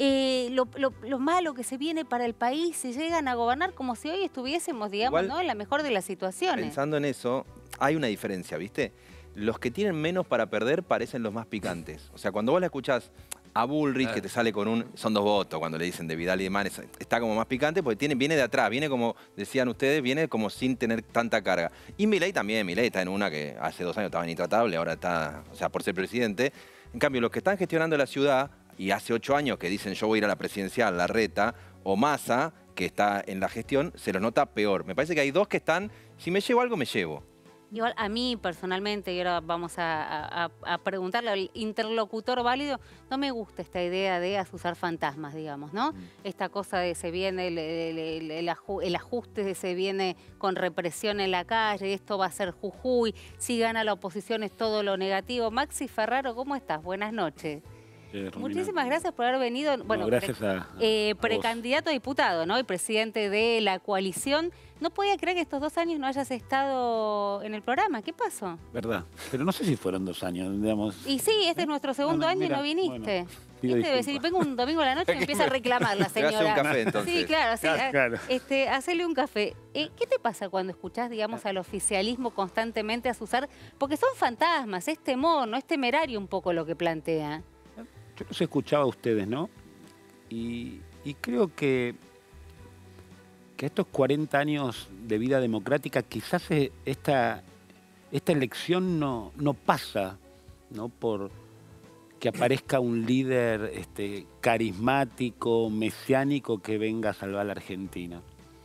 lo malo que se viene para el país si llegan a gobernar, como si hoy estuviésemos, digamos, ¿no?, en la mejor de las situaciones. Pensando en eso, hay una diferencia, ¿viste? Los que tienen menos para perder parecen los más picantes. O sea, cuando vos la escuchás a Bullrich, que te sale con son 2 votos, cuando le dicen de Vidal y de Manes, está como más picante porque viene de atrás, viene como, decían ustedes, viene como sin tener tanta carga. Y Milei también, Milei está en una que hace 2 años estaba intratable, ahora está, o sea, por ser presidente. En cambio, los que están gestionando la ciudad, y hace 8 años que dicen yo voy a ir a la presidencial, Larreta, o Massa, que está en la gestión, se los nota peor. Me parece que hay 2 que están, si me llevo algo, me llevo. Igual a mí personalmente, y ahora vamos a preguntarle al interlocutor válido, no me gusta esta idea de asusar fantasmas, digamos, ¿no? Esta cosa de se viene el ajuste, se viene con represión en la calle, esto va a ser Jujuy, si gana la oposición es todo lo negativo. Maxi Ferraro, ¿cómo estás? Buenas noches. Muchísimas gracias por haber venido. Bueno, gracias a precandidato a diputado, ¿no? Y presidente de la coalición. No podía creer que estos 2 años no hayas estado en el programa. ¿Qué pasó? Verdad. Pero no sé si fueron 2 años, digamos. Y sí, este es nuestro segundo año y no viniste. Bueno, debe decir, vengo un domingo a la noche y me empieza a reclamar la señora. Hace un café, entonces. Sí, claro. Claro. Hacele un café. ¿Qué te pasa cuando escuchás, digamos, al oficialismo constantemente asusar? Porque son fantasmas, es temor, no es temerario un poco lo que plantea. Yo los escuchaba a ustedes, ¿no? Y creo que estos 40 años de vida democrática, quizás esta elección no pasa, ¿no?, por que aparezca un líder carismático, mesiánico que venga a salvar a la Argentina.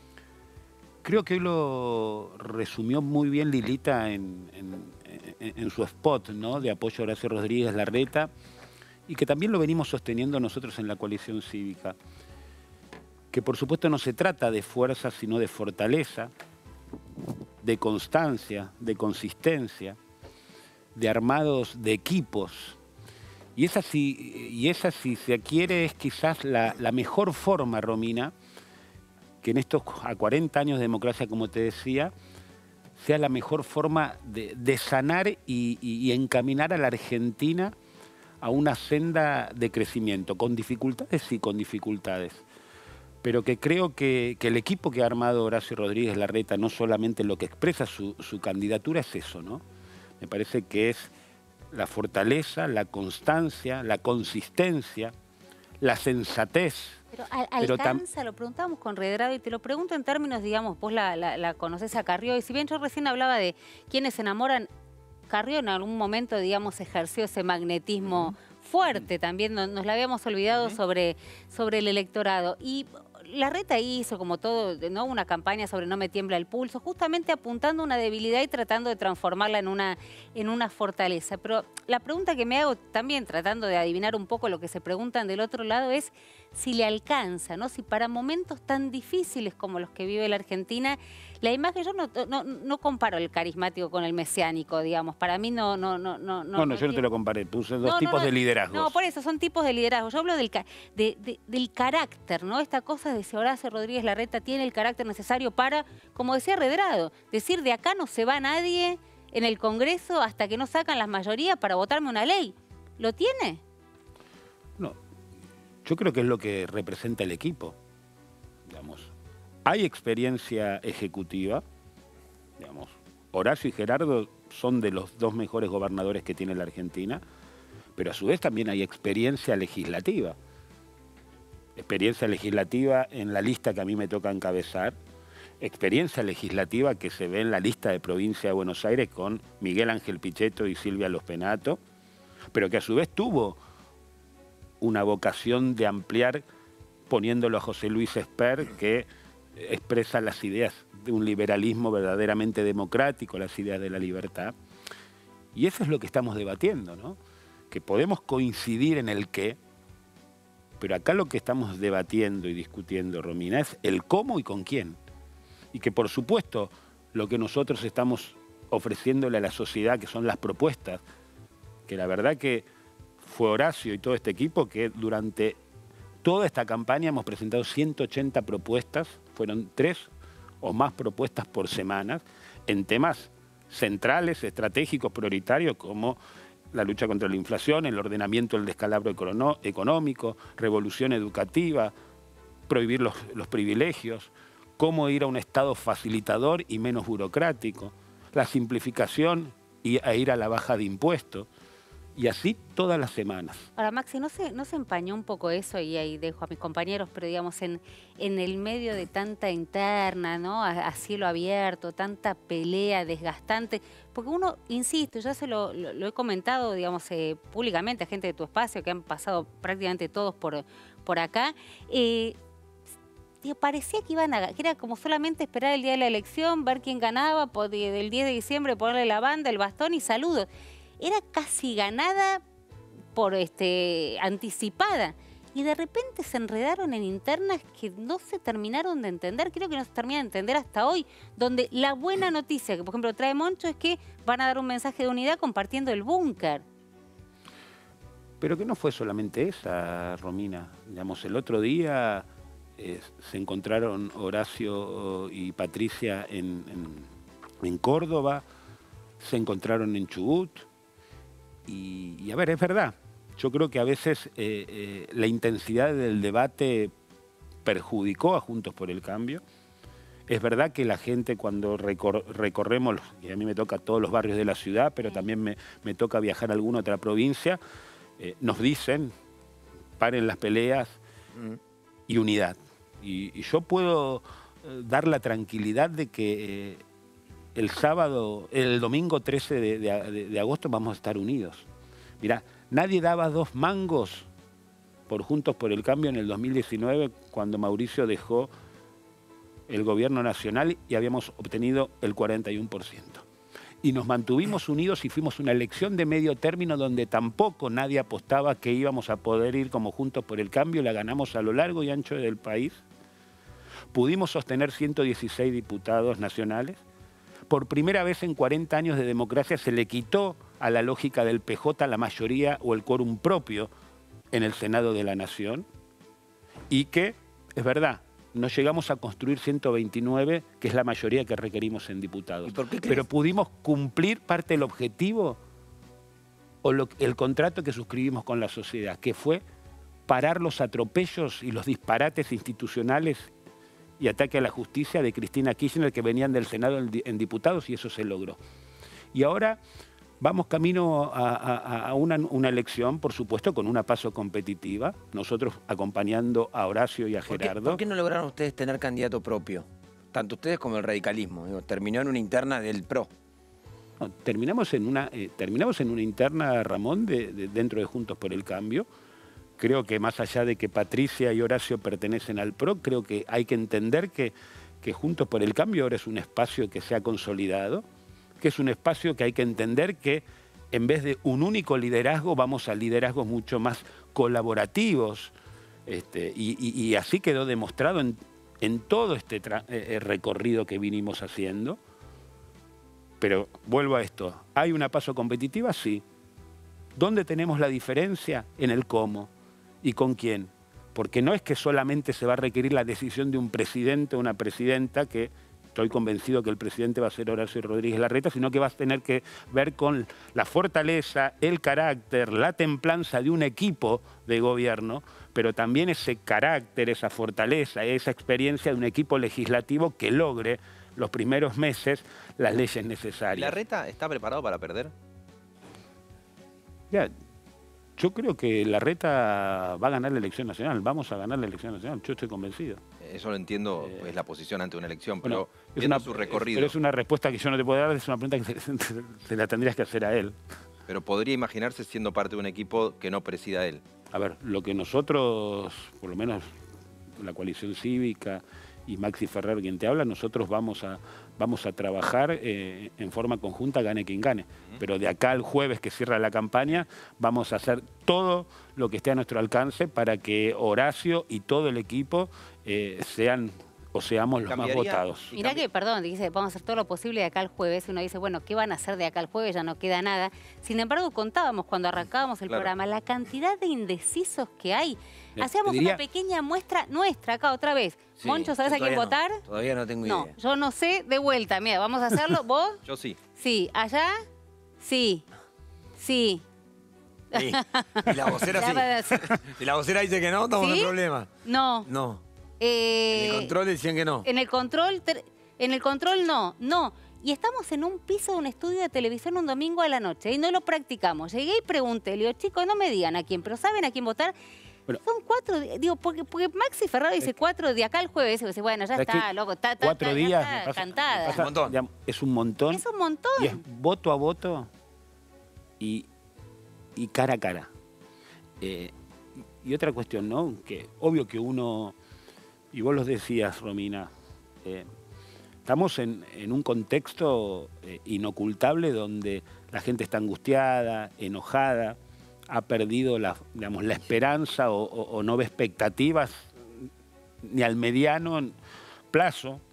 Creo que hoy lo resumió muy bien Lilita en su spot, ¿no?, de apoyo a Horacio Rodríguez Larreta, y que también lo venimos sosteniendo nosotros en la coalición cívica, que por supuesto no se trata de fuerza, sino de fortaleza, de constancia, de consistencia, de armados de equipos. Y esa, si se quiere, es quizás la mejor forma, Romina, que en estos a 40 años de democracia, como te decía, sea la mejor forma de sanar y encaminar a la Argentina a una senda de crecimiento, con dificultades, sí, con dificultades. Pero que creo que el equipo que ha armado Horacio Rodríguez Larreta, no solamente lo que expresa su candidatura es eso, ¿no? Me parece que es la fortaleza, la constancia, la consistencia, la sensatez. Pero alcanza, lo preguntamos con Redrado y te lo pregunto en términos, digamos, vos la conocés a Carrió, y si bien yo recién hablaba de quienes se enamoran, Carrió en algún momento, digamos, ejerció ese magnetismo fuerte también, nos la habíamos olvidado sobre el electorado. Y Larreta hizo, como todo, ¿no?, una campaña sobre No me tiembla el pulso, justamente apuntando una debilidad y tratando de transformarla en una fortaleza. Pero la pregunta que me hago también, tratando de adivinar un poco lo que se preguntan del otro lado, es si le alcanza, ¿no? Si para momentos tan difíciles como los que vive la Argentina, la imagen, yo no comparo el carismático con el mesiánico, digamos. Para mí no. No, yo no te lo comparé, puse dos tipos de liderazgos. No, por eso, son tipos de liderazgo. Yo hablo del carácter, ¿no? Esta cosa de si Horacio Rodríguez Larreta tiene el carácter necesario para, como decía Redrado, decir de acá no se va nadie en el Congreso hasta que no sacan las mayorías para votarme una ley. ¿Lo tiene? No, yo creo que es lo que representa el equipo, digamos. Hay experiencia ejecutiva, digamos. Horacio y Gerardo son de los dos mejores gobernadores que tiene la Argentina, pero a su vez también hay experiencia legislativa. Experiencia legislativa en la lista que a mí me toca encabezar, experiencia legislativa que se ve en la lista de provincia de Buenos Aires con Miguel Ángel Pichetto y Silvia Lospenato, pero que a su vez tuvo una vocación de ampliar poniéndolo a José Luis Esper, que expresa las ideas de un liberalismo verdaderamente democrático, las ideas de la libertad. Y eso es lo que estamos debatiendo, ¿no? Que podemos coincidir en el qué, pero acá lo que estamos debatiendo y discutiendo, Romina, es el cómo y con quién. Y que, por supuesto, lo que nosotros estamos ofreciéndole a la sociedad, que son las propuestas, que la verdad que fue Horacio y todo este equipo que durante toda esta campaña hemos presentado 180 propuestas, fueron 3 o más propuestas por semana, en temas centrales, estratégicos, prioritarios, como la lucha contra la inflación, el ordenamiento del descalabro económico, revolución educativa, prohibir los privilegios, cómo ir a un Estado facilitador y menos burocrático, la simplificación e ir a la baja de impuestos. Y así todas las semanas. Ahora, Maxi, ¿no se empañó un poco eso? Y ahí dejo a mis compañeros, pero digamos, en el medio de tanta interna, ¿no? A cielo abierto, tanta pelea desgastante. Porque uno, insisto, ya se lo he comentado, digamos, públicamente a gente de tu espacio, que han pasado prácticamente todos por acá. Parecía que que era como solamente esperar el día de la elección, ver quién ganaba, del 10 de diciembre ponerle la banda, el bastón y saludos. Era casi ganada por anticipada. Y de repente se enredaron en internas que no se terminaron de entender. Creo que no se terminan de entender hasta hoy. Donde la buena noticia que, por ejemplo, trae Moncho es que van a dar un mensaje de unidad compartiendo el búnker. Pero que no fue solamente esa, Romina. Digamos, el otro día se encontraron Horacio y Patricia en Córdoba, se encontraron en Chubut. Y a ver, es verdad, yo creo que a veces la intensidad del debate perjudicó a Juntos por el Cambio. Es verdad que la gente cuando recorremos, y a mí me toca todos los barrios de la ciudad, pero también me toca viajar a alguna otra provincia, nos dicen, paren las peleas y unidad. Y yo puedo dar la tranquilidad de que el domingo 13 de agosto vamos a estar unidos. Mirá, nadie daba 2 mangos por Juntos por el Cambio en el 2019 cuando Mauricio dejó el gobierno nacional y habíamos obtenido el 41%. Y nos mantuvimos unidos y fuimos una elección de medio término donde tampoco nadie apostaba que íbamos a poder ir como Juntos por el Cambio, la ganamos a lo largo y ancho del país. Pudimos sostener 116 diputados nacionales. Por primera vez en 40 años de democracia se le quitó a la lógica del PJ la mayoría o el quórum propio en el Senado de la Nación. Y que, es verdad, no llegamos a construir 129, que es la mayoría que requerimos en diputados. ¿Y por qué crees? Pero pudimos cumplir parte del objetivo o el contrato que suscribimos con la sociedad, que fue parar los atropellos y los disparates institucionales y ataque a la justicia de Cristina Kirchner que venían del Senado en diputados, y eso se logró. Y ahora vamos camino a una elección, por supuesto, con una PASO competitiva, nosotros acompañando a Horacio y a Gerardo. ¿Por qué no lograron ustedes tener candidato propio? Tanto ustedes como el radicalismo. Digo, terminó en una interna del PRO. No, terminamos en una interna, Ramón, dentro de Juntos por el Cambio. Creo que más allá de que Patricia y Horacio pertenecen al PRO, creo que hay que entender que Juntos por el Cambio ahora es un espacio que se ha consolidado, que es un espacio que hay que entender que en vez de un único liderazgo vamos a liderazgos mucho más colaborativos, y así quedó demostrado en todo este recorrido que vinimos haciendo. Pero vuelvo a esto, ¿hay una PASO competitiva? Sí. ¿Dónde tenemos la diferencia? En el cómo y con quién. Porque no es que solamente se va a requerir la decisión de un presidente o una presidenta, que estoy convencido que el presidente va a ser Horacio Rodríguez Larreta, sino que vas a tener que ver con la fortaleza, el carácter, la templanza de un equipo de gobierno, pero también ese carácter, esa fortaleza, esa experiencia de un equipo legislativo que logre los primeros meses las leyes necesarias. ¿Larreta está preparado para perder? Ya, yo creo que Larreta va a ganar la elección nacional, vamos a ganar la elección nacional, yo estoy convencido. Eso lo entiendo, es la posición ante una elección, pero bueno, viendo su recorrido. Pero es una respuesta que yo no te puedo dar, es una pregunta que se la tendrías que hacer a él. Pero podría imaginarse siendo parte de un equipo que no presida él. A ver, lo que nosotros, por lo menos la coalición cívica y Maxi Ferrer, quien te habla, nosotros vamos a trabajar en forma conjunta, gane quien gane. Pero de acá al jueves que cierra la campaña, vamos a hacer todo lo que esté a nuestro alcance para que Horacio y todo el equipo seamos los más votados. Mirá que, perdón, dice, vamos a hacer todo lo posible de acá al jueves. Uno dice, bueno, ¿qué van a hacer de acá al jueves? Ya no queda nada. Sin embargo, contábamos cuando arrancábamos el programa la cantidad de indecisos que hay. Hacíamos una pequeña muestra nuestra acá otra vez. Sí, Moncho, ¿sabes a quién votar? Todavía no tengo idea. No, yo no sé, de vuelta. Mira, vamos a hacerlo. ¿Vos? Yo sí. Sí. ¿Allá? Sí. Sí. Sí. Y la vocera sí. Y la vocera dice que no, estamos en problema. No. No. En el control decían que no. En el control no, no. Y estamos en un piso de un estudio de televisión un domingo a la noche y no lo practicamos. Llegué y pregunté, le digo, chicos, no me digan a quién, pero ¿saben a quién votar? Bueno, son 4 días, digo, porque Maxi Ferraro dice 4 de acá al jueves, y dice, bueno, ya está, loco, está 4 días, está cantada. Es un montón. Es un montón. Es un montón. Y es voto a voto y cara a cara. Y otra cuestión, ¿no? Que obvio que uno, y vos lo decías, Romina, estamos en un contexto inocultable donde la gente está angustiada, enojada, ha perdido la esperanza o no ve expectativas ni al mediano plazo.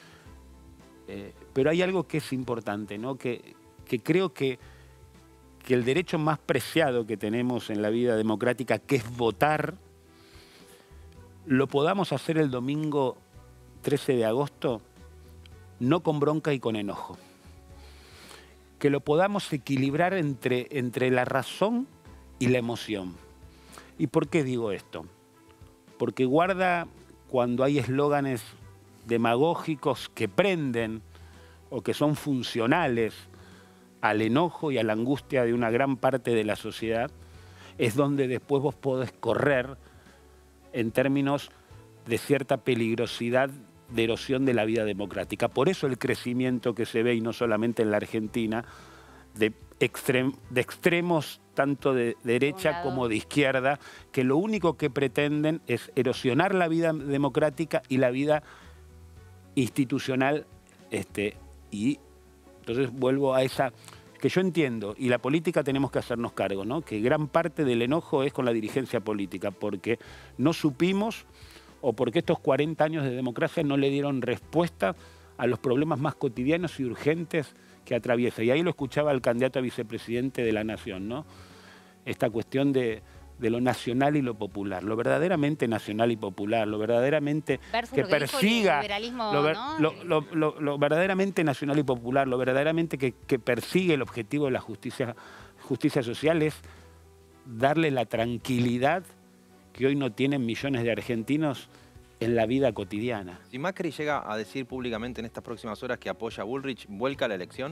Pero hay algo que es importante, ¿no? Que creo que el derecho más preciado que tenemos en la vida democrática, que es votar, lo podamos hacer el domingo 13 de agosto, no con bronca y con enojo. Que lo podamos equilibrar entre la razón y la emoción. ¿Y por qué digo esto? Porque guarda cuando hay eslóganes demagógicos que prenden o que son funcionales al enojo y a la angustia de una gran parte de la sociedad, es donde después vos podés correr en términos de cierta peligrosidad de erosión de la vida democrática. Por eso el crecimiento que se ve, y no solamente en la Argentina, de extremos tanto de derecha como de izquierda, que lo único que pretenden es erosionar la vida democrática y la vida institucional. Y entonces vuelvo a esa, que yo entiendo, y la política tenemos que hacernos cargo, ¿no? Que gran parte del enojo es con la dirigencia política, porque no supimos o porque estos 40 años de democracia no le dieron respuesta a los problemas más cotidianos y urgentes que atraviesa. Y ahí lo escuchaba el candidato a vicepresidente de la Nación, ¿no? Esta cuestión de de lo nacional y lo popular, lo verdaderamente nacional y popular, lo verdaderamente Versus que lo que dijo el persiga, liberalismo, lo, ¿no? lo verdaderamente nacional y popular, lo verdaderamente que persigue el objetivo de la justicia social es darle la tranquilidad que hoy no tienen millones de argentinos en la vida cotidiana. Si Macri llega a decir públicamente en estas próximas horas que apoya a Bullrich, ¿vuelca la elección?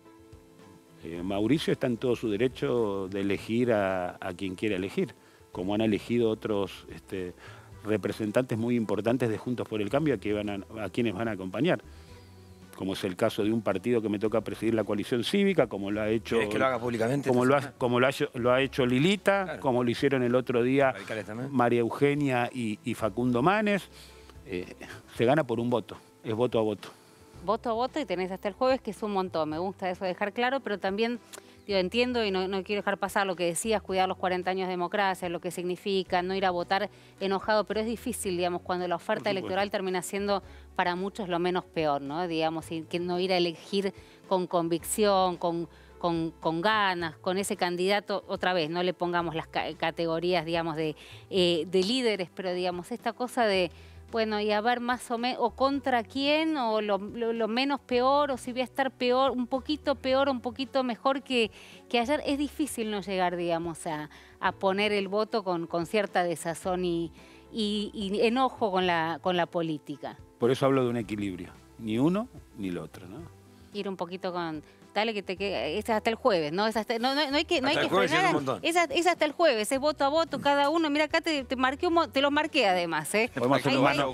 Mauricio está en todo su derecho de elegir a quien quiera elegir, como han elegido otros representantes muy importantes de Juntos por el Cambio a quienes van a acompañar. Como es el caso de un partido que me toca presidir la coalición cívica, como lo ha hecho... ¿Querés que lo haga públicamente? Como lo ha hecho Lilita, claro, como lo hicieron el otro día María Eugenia y Facundo Manes. Se gana por un voto, es voto a voto. Voto a voto y tenés hasta el jueves, que es un montón. Me gusta eso dejar claro, pero también digo, entiendo y no quiero dejar pasar lo que decías, cuidar los 40 años de democracia, lo que significa, no ir a votar enojado, pero es difícil, digamos, cuando la oferta electoral termina siendo para muchos lo menos peor, ¿no? Digamos, y que no ir a elegir con convicción, con ganas, con ese candidato, otra vez, no le pongamos las categorías, digamos, de líderes, pero digamos, esta cosa de... Bueno, y a ver más o menos, o contra quién, o lo menos peor, o si voy a estar peor, un poquito mejor que ayer. Es difícil no llegar, digamos, a poner el voto con cierta desazón y enojo con la política. Por eso hablo de un equilibrio, ni uno ni el otro, ¿no? Ir un poquito con... Dale que te quede, es hasta el jueves, ¿no? Es hasta, no hay que frenar. Es hasta el jueves, es voto a voto cada uno. Mira, acá te marqué te los marqué además, ¿eh? Podemos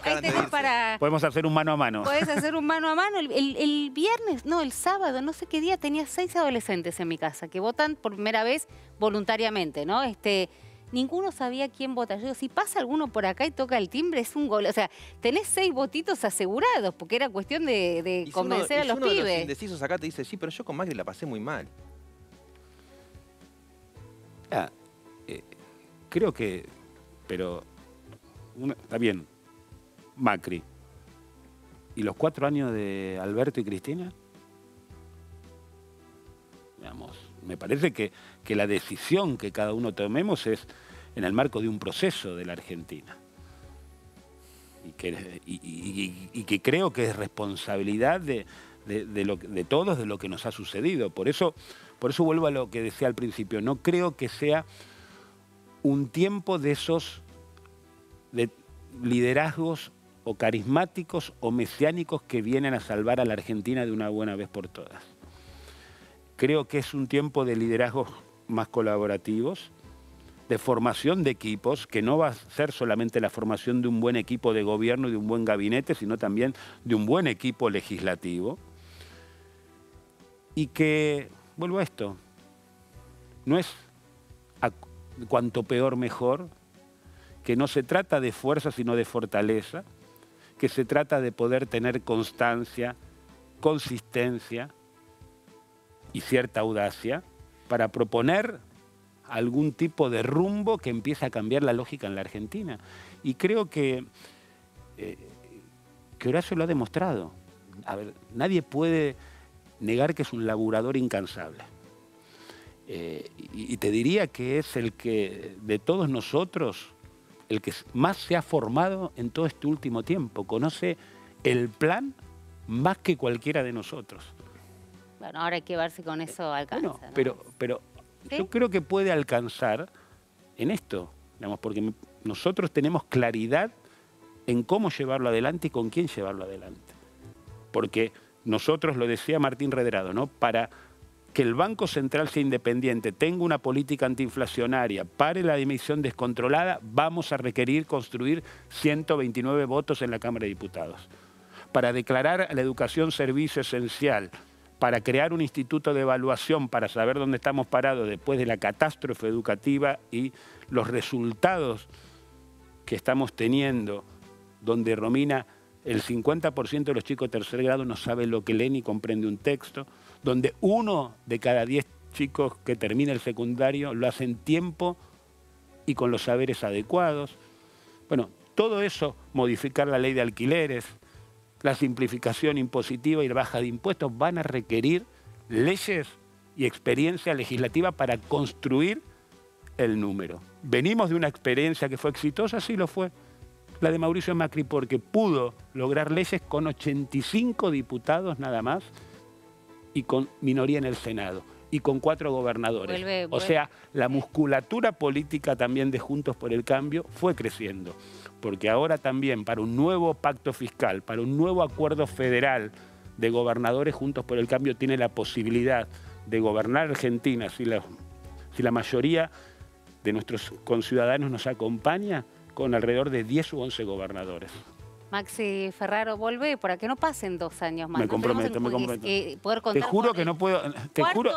hacer un mano a mano. Podés hacer un mano a mano. El viernes, no, el sábado, no sé qué día, tenía 6 adolescentes en mi casa que votan por primera vez voluntariamente, ¿no? Ninguno sabía quién vota. Yo digo, si pasa alguno por acá y toca el timbre, es un gol. O sea, tenés 6 votitos asegurados, porque era cuestión de convencer a los pibes. Uno de los indecisos acá te dice, sí, pero yo con Macri la pasé muy mal. Creo que... Pero... está bien, Macri. ¿Y los 4 años de Alberto y Cristina? Digamos, me parece que la decisión que cada uno tomemos es en el marco de un proceso de la Argentina. Y que creo que es responsabilidad de todos de lo que nos ha sucedido. Por eso vuelvo a lo que decía al principio. No creo que sea un tiempo de esos liderazgos o carismáticos o mesiánicos que vienen a salvar a la Argentina de una buena vez por todas. Creo que es un tiempo de liderazgos más colaborativos, de formación de equipos, que no va a ser solamente la formación de un buen equipo de gobierno y de un buen gabinete, sino también de un buen equipo legislativo. Y que, vuelvo a esto, no es cuanto peor mejor, que no se trata de fuerza sino de fortaleza, que se trata de poder tener constancia, consistencia y cierta audacia para proponer algún tipo de rumbo que empiece a cambiar la lógica en la Argentina. Y creo que Horacio lo ha demostrado. A ver, nadie puede negar que es un laburador incansable. Y te diría que es el que, de todos nosotros, el que más se ha formado en todo este último tiempo. Conoce el plan más que cualquiera de nosotros. Bueno, ahora hay que ver si con eso alcanza. Bueno, ¿no? pero ¿sí? Yo creo que puede alcanzar en esto, digamos, porque nosotros tenemos claridad en cómo llevarlo adelante y con quién llevarlo adelante. Porque nosotros, lo decía Martín Redrado, ¿no? Para que el Banco Central sea independiente, tenga una política antiinflacionaria, pare la emisión descontrolada, vamos a requerir construir 129 votos en la Cámara de Diputados. Para declarar a la educación servicio esencial, para crear un instituto de evaluación para saber dónde estamos parados después de la catástrofe educativa y los resultados que estamos teniendo, donde, Romina, el 50% de los chicos de tercer grado no sabe lo que lee ni comprende un texto, donde 1 de cada 10 chicos que termina el secundario lo hace en tiempo y con los saberes adecuados. Bueno, todo eso, modificar la ley de alquileres, la simplificación impositiva y la baja de impuestos van a requerir leyes y experiencia legislativa para construir el número. Venimos de una experiencia que fue exitosa, sí lo fue, la de Mauricio Macri, porque pudo lograr leyes con 85 diputados nada más y con minoría en el Senado y con 4 gobernadores. O sea, la musculatura política también de Juntos por el Cambio fue creciendo, porque ahora también para un nuevo pacto fiscal, para un nuevo acuerdo federal de gobernadores, Juntos por el Cambio tiene la posibilidad de gobernar Argentina si la mayoría de nuestros conciudadanos nos acompaña, con alrededor de 10 u 11 gobernadores. Maxi Ferraro, volvé para que no pasen 2 años más. Me comprometo, me comprometo. Poder contar te juro que no puedo. Te juro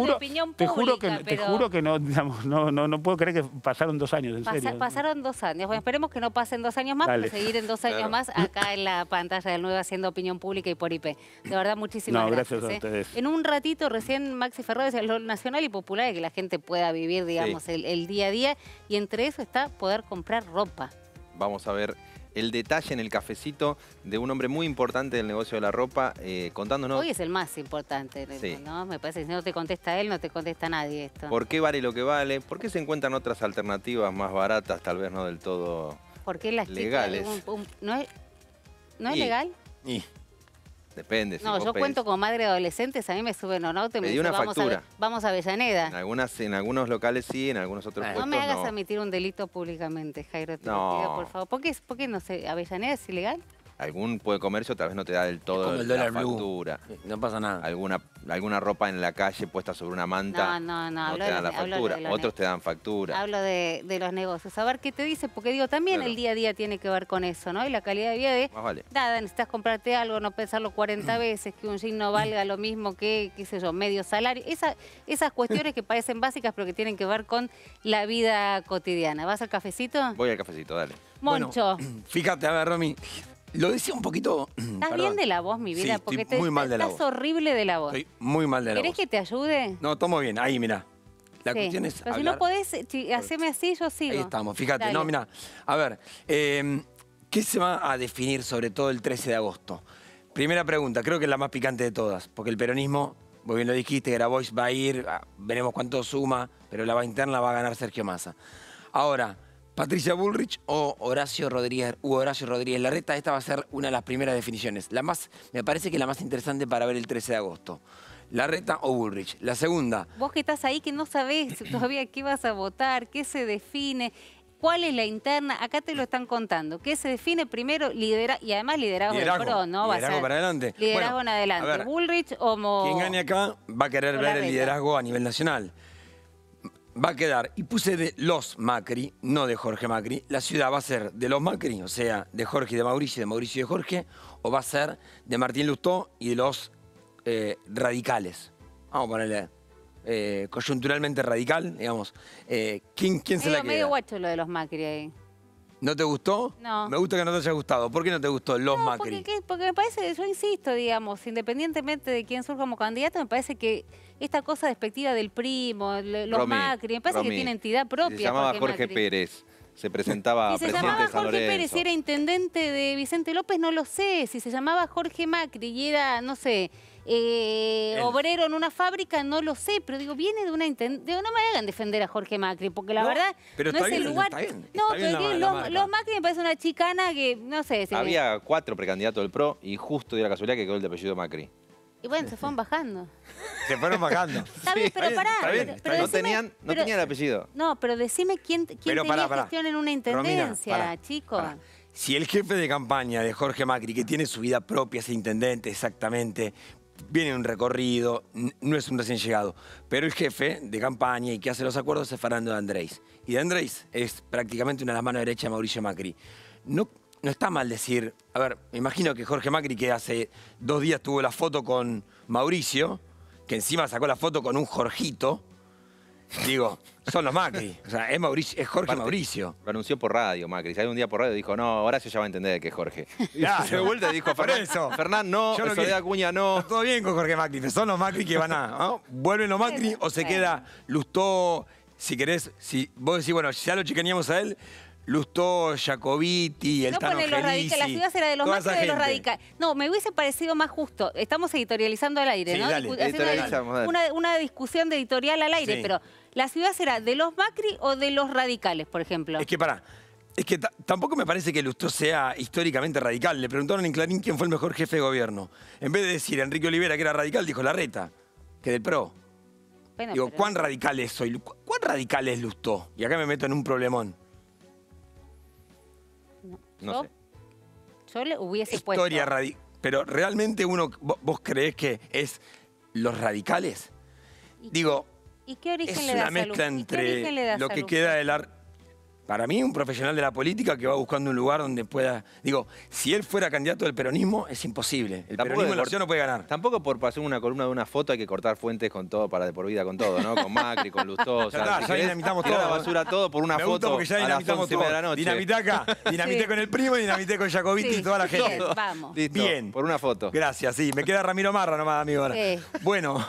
que no, digamos, no puedo creer que pasaron 2 años, en serio. Pasaron 2 años. Bueno, esperemos que no pasen 2 años más, para seguir en 2 años más acá en la pantalla del 9 haciendo Opinión Pública y por IP. De verdad, muchísimas gracias. Gracias a ustedes. En un ratito, recién Maxi Ferraro decía lo nacional y popular, que la gente pueda vivir, digamos, el día a día. Y entre eso está poder comprar ropa. Vamos a ver el detalle en el cafecito de un hombre muy importante del negocio de la ropa, contándonos... Hoy es el más importante, ¿no? Me parece que si no te contesta él, no te contesta nadie esto. ¿Por qué vale lo que vale? ¿Por qué se encuentran otras alternativas más baratas, tal vez no del todo ¿Por qué las legales? ¿No es legal? Depende. No, yo cuento con madre de adolescentes, a mí me suben un auto y me dicen, vamos a Avellaneda. En algunos locales sí, en algunos otros puestos no. No me hagas admitir un delito públicamente, Jairo, te lo pido, por favor. ¿Por qué no sé, Avellaneda es ilegal? Algún comercio tal vez no te da del todo la factura. No pasa nada. Alguna ropa en la calle puesta sobre una manta no te dan la factura. Otros te dan factura. Hablo de los negocios. A ver qué te dice, porque digo, también el día a día tiene que ver con eso, ¿no? Y la calidad de vida de nada, necesitas comprarte algo, no pensarlo 40 veces, que un jean no valga lo mismo que, qué sé yo, medio salario. Esas cuestiones que parecen básicas, pero que tienen que ver con la vida cotidiana. ¿Vas al cafecito? Voy al cafecito, dale. Moncho. Bueno, fíjate, a ver, Romy. Lo decía un poquito... ¿Estás bien de la voz, mi vida? Sí, porque estoy muy mal de la voz. Estás horrible de la voz. Estoy muy mal de la voz. ¿Querés que te ayude? No, tomo bien. Ahí, mira. La cuestión es pero hablar. si no podés, haceme así, yo sigo. Ahí estamos, fíjate. Dale. No, mira. A ver, ¿qué se va a definir sobre todo el 13 de agosto? Primera pregunta, creo que es la más picante de todas, porque el peronismo, vos bien lo dijiste, Grabois va a ir, veremos cuánto suma, pero la interna va a ganar Sergio Massa. Ahora... Patricia Bullrich o Horacio Rodríguez Larreta, esta va a ser una de las primeras definiciones. Me parece que la más interesante para ver el 13 de agosto. Larreta o Bullrich. La segunda. Vos que estás ahí, que no sabés todavía qué vas a votar, qué se define, cuál es la interna, acá te lo están contando. ¿Qué se define primero? Y además liderazgo del PRO, ¿no? Liderazgo para adelante. Liderazgo en adelante. A ver, Bullrich o... Quien gane acá va a querer ver el liderazgo a nivel nacional. Va a quedar, y puse de los Macri, no de Jorge Macri, la ciudad va a ser de los Macri, o sea, de Jorge y de Mauricio y de Jorge, o va a ser de Martín Lustó y de los radicales. Vamos a ponerle coyunturalmente radical, digamos. ¿Quién se la queda? Medio guacho lo de los Macri ahí. ¿No te gustó? No. Me gusta que no te haya gustado. ¿Por qué no te gustó los Macri? Porque me parece, yo insisto, digamos, independientemente de quién surja como candidato, me parece que esta cosa despectiva del primo, los Macri, me parece que tiene entidad propia. Se llamaba Jorge Pérez. Se presentaba si se presidente llamaba de San Jorge Lorenzo. Pérez y era intendente de Vicente López, no lo sé. Si se llamaba Jorge Macri y era, no sé, obrero en una fábrica, no lo sé. Pero digo, viene de una intendencia. No me hagan defender a Jorge Macri, porque la verdad pero no es el lugar. Los Macri me parece una chicana que, no sé. Había 4 precandidatos del PRO y justo dio la casualidad que quedó el de apellido Macri. Y bueno, se fueron bajando. Se fueron bajando. Está bien, pero pará. Pero no tenían el apellido. No, pero decime quién tenía gestión en una intendencia, Romina, chicos. Si el jefe de campaña de Jorge Macri, que tiene su vida propia, es intendente exactamente, viene en un recorrido, no es un recién llegado, pero el jefe de campaña y que hace los acuerdos es Fernando de Andrés. Y de Andrés es prácticamente una de las manos derechas de Mauricio Macri. No está mal decir, a ver, me imagino que Jorge Macri, que hace 2 días tuvo la foto con Mauricio, que encima sacó la foto con un Jorgito, digo, son los Macri, o sea, es Jorge Mauricio. Lo anunció por radio, Macri. Salió un día por radio y dijo, no, Horacio ya va a entender que es Jorge. Y se de vuelta y dijo, Fernán, no, Soledad Acuña, no. Está todo bien con Jorge Macri, pero son los Macri que van ¿no? ¿Vuelven los Macri o se queda Lustó, si querés, si vos decís, bueno, ya lo chicaneamos a él, Lustó, Jacobiti, el Tano Angelici. La ciudad será de los Macri o de los radicales. No, me hubiese parecido más justo. Estamos editorializando al aire, sí, ¿no? Dale. Una discusión de editorial al aire, sí. pero ¿La ciudad será de los Macri o de los radicales, por ejemplo? Es que tampoco me parece que Lustó sea históricamente radical. Le preguntaron en Clarín quién fue el mejor jefe de gobierno. En vez de decir Enrique Olivera que era radical, dijo Larreta, que del PRO. Bueno, Digo, pero... ¿cuán radical es hoy? ¿Cuán radical es Lustó? Y acá me meto en un problemón. No sé. Yo le hubiese Historia puesto... radical. Pero realmente vos creés que es los radicales. Digo, ¿Y qué origen es le da una mezcla entre lo que queda del arte. Para mí, un profesional de la política que va buscando un lugar donde pueda... Digo, si él fuera candidato del peronismo, es imposible. El peronismo en la ciudad no puede ganar. Tampoco por pasar una columna de una foto hay que cortar fuentes con todo, para de por vida con todo, ¿no? Con Macri, con Lustó. Ya dinamitamos todo. La basura todo por una Me gusta foto porque ya a las dinamitamos 11 de la noche. Dinamité acá, dinamité Sí. con el primo, dinamité con Jacobiti y toda la gente. Bien, vamos. Listo, Bien. por una foto. Gracias, sí. Me queda Ramiro Marra nomás, amigo. Ahora. Sí. Bueno,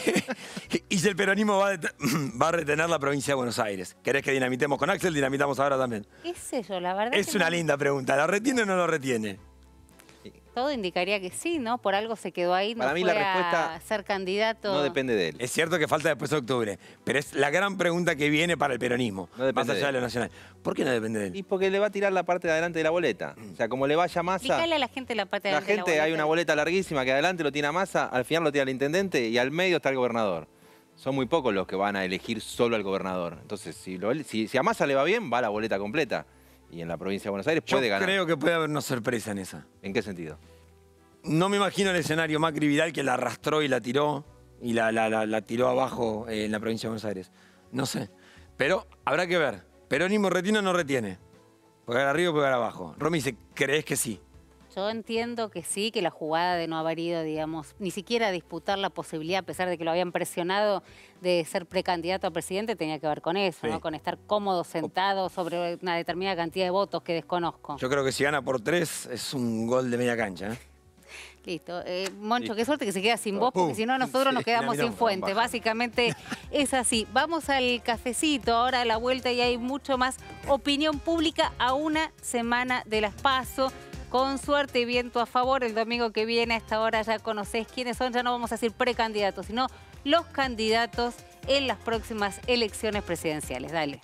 y si el peronismo va a retener la provincia de Buenos Aires. ¿Querés que dinamitemos con Axel? Dinamitamos ahora también. ¿Qué sé yo? La verdad Es que una no. linda pregunta. ¿La retiene o no lo retiene? Todo indicaría que sí, ¿no? Por algo se quedó ahí, no Para mí fue la respuesta a ser candidato. No depende de él. Es cierto que falta después de octubre, pero es la gran pregunta que viene para el peronismo, No depende más allá de de él. lo nacional. ¿Por qué no depende de él? Y porque le va a tirar la parte de adelante de la boleta. O sea, como le vaya Massa... Explicarle a la gente la parte de La adelante de gente, hay una boleta larguísima que adelante lo tiene a Massa, al final lo tiene al intendente y al medio está el gobernador. Son muy pocos los que van a elegir solo al gobernador. Entonces, si a Massa le va bien, va la boleta completa. Y en la provincia de Buenos Aires Yo puede ganar. creo que puede haber una sorpresa en esa. ¿En qué sentido? No me imagino el escenario Macri-Vidal que la arrastró y la tiró, y la tiró abajo en la provincia de Buenos Aires. No sé. Pero habrá que ver. ¿Peronismo retiene o no retiene? ¿Puede ganar arriba o puede ganar abajo? Romy dice, ¿crees que sí? Yo entiendo que sí, que la jugada de no haber ido, digamos, ni siquiera disputar la posibilidad, a pesar de que lo habían presionado, de ser precandidato a presidente, tenía que ver con eso, Sí. ¿no? Con estar cómodo, sentado sobre una determinada cantidad de votos que desconozco. Yo creo que si gana por 3 es un gol de media cancha. ¿eh? Listo. Moncho, qué suerte que se queda sin voz, porque Pum. si no nosotros nos Sí, quedamos la sin miramos, fuente. baja. Básicamente es así. Vamos al cafecito, ahora a la vuelta y hay mucho más opinión pública a una semana de las PASO. Con suerte y viento a favor, el domingo que viene a esta hora ya conocés quiénes son, ya no vamos a decir precandidatos, sino los candidatos en las próximas elecciones presidenciales. Dale.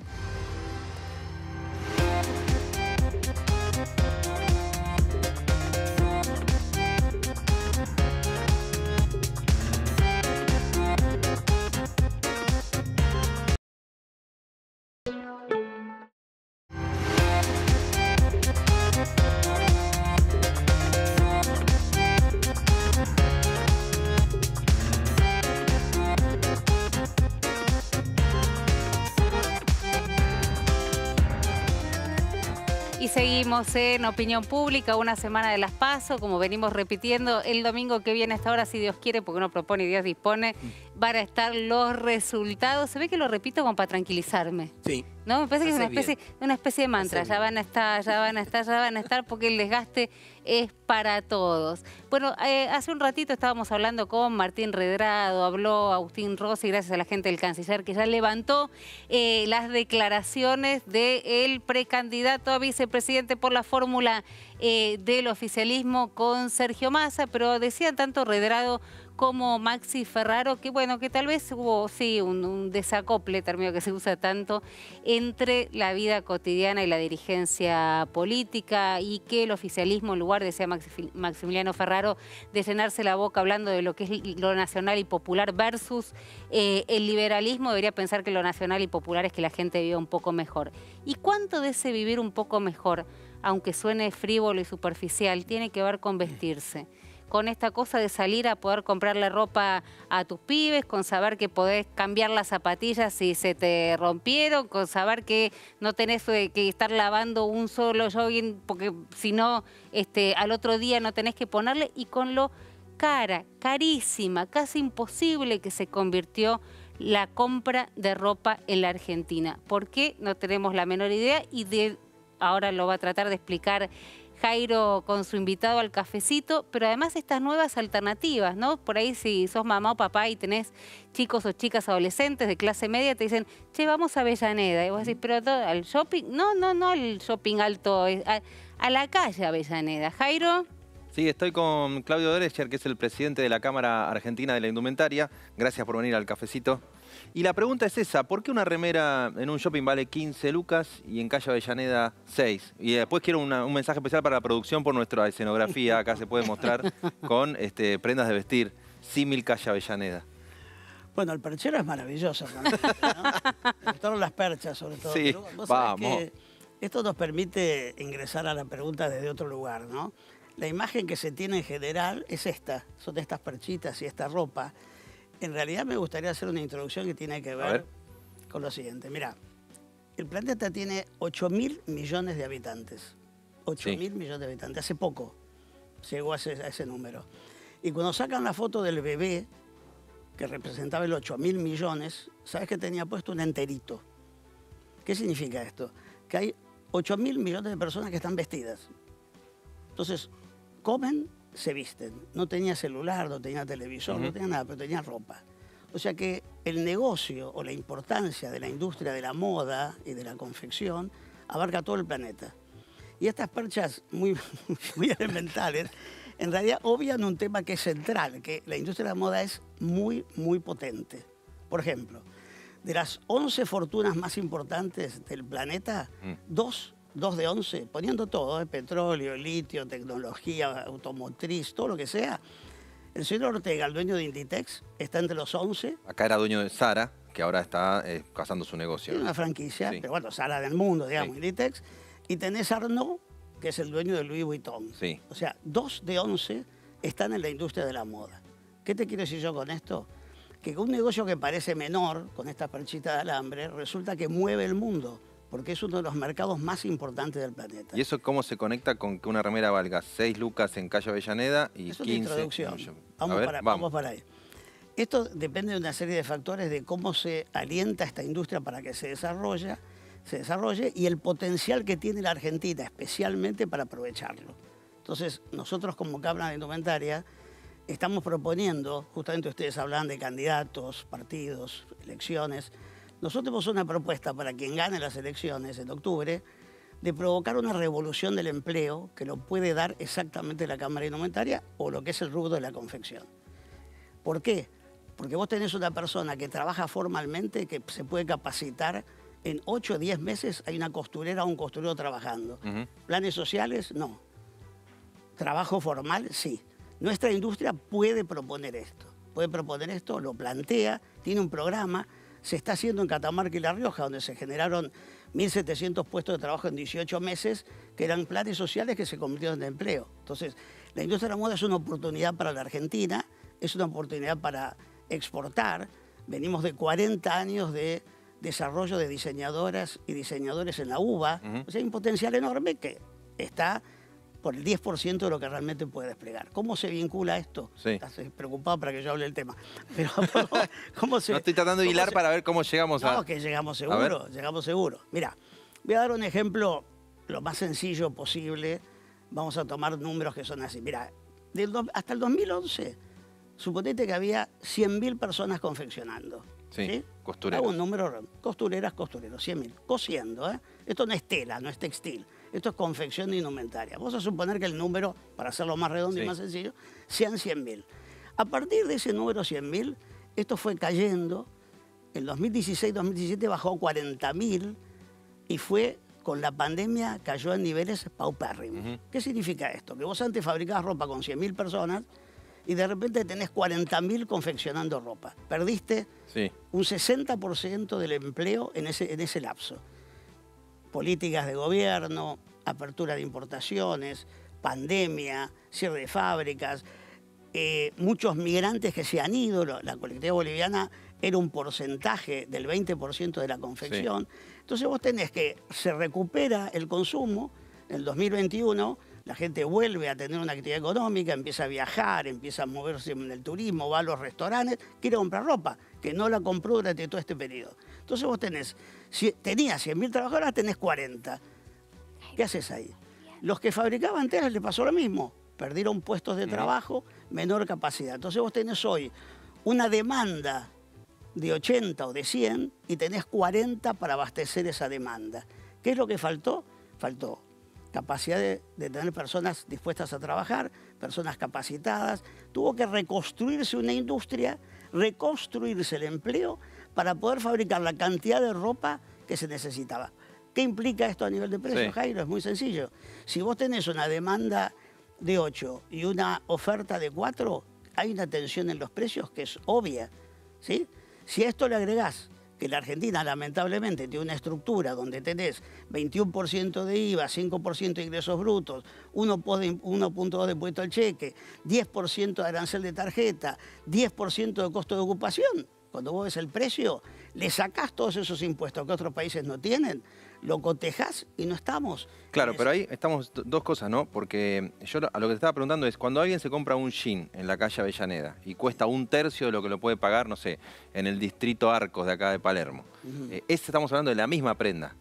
Y seguimos en Opinión Pública, una semana de las PASO, como venimos repitiendo, el domingo que viene a esta hora, si Dios quiere, porque uno propone y Dios dispone, van a estar los resultados. Se ve que lo repito como para tranquilizarme. Sí. ¿No? Me parece que es Haces una especie de mantra. Haces Ya van a estar, ya van a estar, ya van a estar, porque el desgaste es para todos. Bueno, hace un ratito estábamos hablando con Martín Redrado, habló Agustín Rossi, gracias a la gente del Canciller, que ya levantó las declaraciones del precandidato a vicepresidente por la fórmula del oficialismo con Sergio Massa, pero decían tanto Redrado como Maxi Ferraro, que bueno, que tal vez hubo, sí, un desacople, término que se usa tanto, entre la vida cotidiana y la dirigencia política, y que el oficialismo, en lugar, decía Maximiliano Ferraro, de llenarse la boca hablando de lo que es lo nacional y popular versus el liberalismo, debería pensar que lo nacional y popular es que la gente viva un poco mejor. ¿Y cuánto de ese vivir un poco mejor, aunque suene frívolo y superficial, tiene que ver con vestirse? Con esta cosa de salir a poder comprarle ropa a tus pibes, con saber que podés cambiar las zapatillas si se te rompieron, con saber que no tenés que estar lavando un solo jogging porque si no, al otro día no tenés que ponerle, y con lo carísima, casi imposible que se convirtió la compra de ropa en la Argentina. ¿Por qué? No tenemos la menor idea, y ahora lo va a tratar de explicar Jairo con su invitado al cafecito, pero además estas nuevas alternativas, ¿no? Por ahí si sos mamá o papá y tenés chicos o chicas adolescentes de clase media, te dicen, che, vamos a Avellaneda. Y vos decís, pero ¿al shopping? No, al shopping alto, a la calle Avellaneda. Jairo. Sí, estoy con Claudio Dreschner, que es el presidente de la Cámara Argentina de la Indumentaria. Gracias por venir al cafecito. Y la pregunta es esa, ¿por qué una remera en un shopping vale 15 lucas y en Calle Avellaneda 6? Y después quiero un mensaje especial para la producción por nuestra escenografía. Acá se puede mostrar con prendas de vestir, símil Calle Avellaneda. Bueno, el perchero es maravilloso, ¿no? Sobre todo las perchas, sobre todo. Sí, ¿Vos sabés vamos. que esto nos permite ingresar a la pregunta desde otro lugar, ¿no? La imagen que se tiene en general es esta, son estas perchitas y esta ropa. En realidad me gustaría hacer una introducción que tiene que ver con lo siguiente. Mirá, el planeta tiene 8.000 millones de habitantes. 8.000 millones de habitantes. Hace poco llegó a ese número. Y cuando sacan la foto del bebé, que representaba el 8.000 millones, ¿sabes que tenía puesto un enterito? ¿Qué significa esto? Que hay 8.000 millones de personas que están vestidas. Entonces, comen, se visten. No tenía celular, no tenía televisor, no tenía nada, pero tenía ropa. O sea que el negocio o la importancia de la industria de la moda y de la confección abarca todo el planeta. Y estas perchas muy elementales, en realidad obvian un tema que es central, que la industria de la moda es muy, muy potente. Por ejemplo, de las 11 fortunas más importantes del planeta, dos de 11, poniendo todo, petróleo, litio, tecnología, automotriz, todo lo que sea. El señor Ortega, el dueño de Inditex, está entre los 11. Acá era dueño de Zara, que ahora está cazando su negocio. Tiene una franquicia, pero bueno, Zara del mundo, digamos, Inditex. Y tenés Arnault, que es el dueño de Louis Vuitton. Sí. O sea, 2 de 11 están en la industria de la moda. ¿Qué te quiero decir yo con esto? Que un negocio que parece menor, con esta perchita de alambre, resulta que mueve el mundo, porque es uno de los mercados más importantes del planeta. ¿Y eso cómo se conecta con que una remera valga 6 lucas en Calle Avellaneda y 15? Es una introducción. No, Vamos para ahí. Esto depende de una serie de factores de cómo se alienta esta industria para que se desarrolle y el potencial que tiene la Argentina, especialmente para aprovecharlo. Entonces, nosotros como Cámara de Indumentaria estamos proponiendo, justamente ustedes hablan de candidatos, partidos, elecciones. Nosotros tenemos una propuesta para quien gane las elecciones en octubre de provocar una revolución del empleo que lo puede dar exactamente la Cámara Indumentaria o lo que es el rubro de la confección. ¿Por qué? Porque vos tenés una persona que trabaja formalmente, que se puede capacitar. En 8 o 10 meses hay una costurera o un costurero trabajando. ¿Planes sociales? No. ¿Trabajo formal? Sí. Nuestra industria puede proponer esto. Puede proponer esto, lo plantea, tiene un programa. Se está haciendo en Catamarca y La Rioja, donde se generaron 1.700 puestos de trabajo en 18 meses, que eran planes sociales que se convirtieron en empleo. Entonces, la industria de la moda es una oportunidad para la Argentina, es una oportunidad para exportar. Venimos de 40 años de desarrollo de diseñadoras y diseñadores en la UBA. O sea, hay un potencial enorme que está por el 10% de lo que realmente puede desplegar. ¿Cómo se vincula esto? Sí. Estás preocupado para que yo hable del tema. Pero ¿cómo se, no estoy tratando de hilar para ver cómo llegamos a... No, que llegamos seguro, llegamos seguro. Mira, voy a dar un ejemplo lo más sencillo posible. Vamos a tomar números que son así. Mira, hasta el 2011, suponete que había 100.000 personas confeccionando. Sí, costureras. Hago un número, costureros, 100.000. Cosiendo, ¿eh? Esto no es tela, no es textil. Esto es confección de indumentaria. Vamos a suponer que el número, para hacerlo más redondo y más sencillo, sean 100.000. A partir de ese número 100.000, esto fue cayendo. En 2016-2017 bajó a 40.000 y fue, con la pandemia, cayó en niveles paupérrimos. ¿Qué significa esto? Que vos antes fabricabas ropa con 100.000 personas y de repente tenés 40.000 confeccionando ropa. Perdiste un 60% del empleo en ese lapso. Políticas de gobierno, apertura de importaciones, pandemia, cierre de fábricas, muchos migrantes que se han ido. La colectividad boliviana era un porcentaje del 20% de la confección. Entonces vos tenés que se recupera el consumo. En el 2021 la gente vuelve a tener una actividad económica, empieza a viajar, empieza a moverse en el turismo, va a los restaurantes, quiere comprar ropa, que no la compró durante todo este periodo. Entonces vos tenías 100.000 trabajadores, tenés 40. ¿Qué haces ahí? Los que fabricaban telas les pasó lo mismo. Perdieron puestos de trabajo, menor capacidad. Entonces vos tenés hoy una demanda de 80 o de 100 y tenés 40 para abastecer esa demanda. ¿Qué es lo que faltó? Faltó capacidad de tener personas dispuestas a trabajar, personas capacitadas, tuvo que reconstruirse una industria, reconstruirse el empleo para poder fabricar la cantidad de ropa que se necesitaba. ¿Qué implica esto a nivel de precios, Sí. Jairo? Es muy sencillo. Si vos tenés una demanda de 8 y una oferta de 4, hay una tensión en los precios que es obvia, ¿sí? Si a esto le agregás que la Argentina lamentablemente tiene una estructura donde tenés 21% de IVA, 5% de ingresos brutos, 1.2 de impuesto al cheque, 10% de arancel de tarjeta, 10% de costo de ocupación, cuando vos ves el precio, le sacás todos esos impuestos que otros países no tienen, lo cotejás y no estamos. Claro, pero ahí estamos dos cosas, ¿no? Porque yo a lo que te estaba preguntando es, cuando alguien se compra un jean en la calle Avellaneda y cuesta 1/3 de lo que lo puede pagar, no sé, en el distrito Arcos de acá de Palermo, estamos hablando de la misma prenda,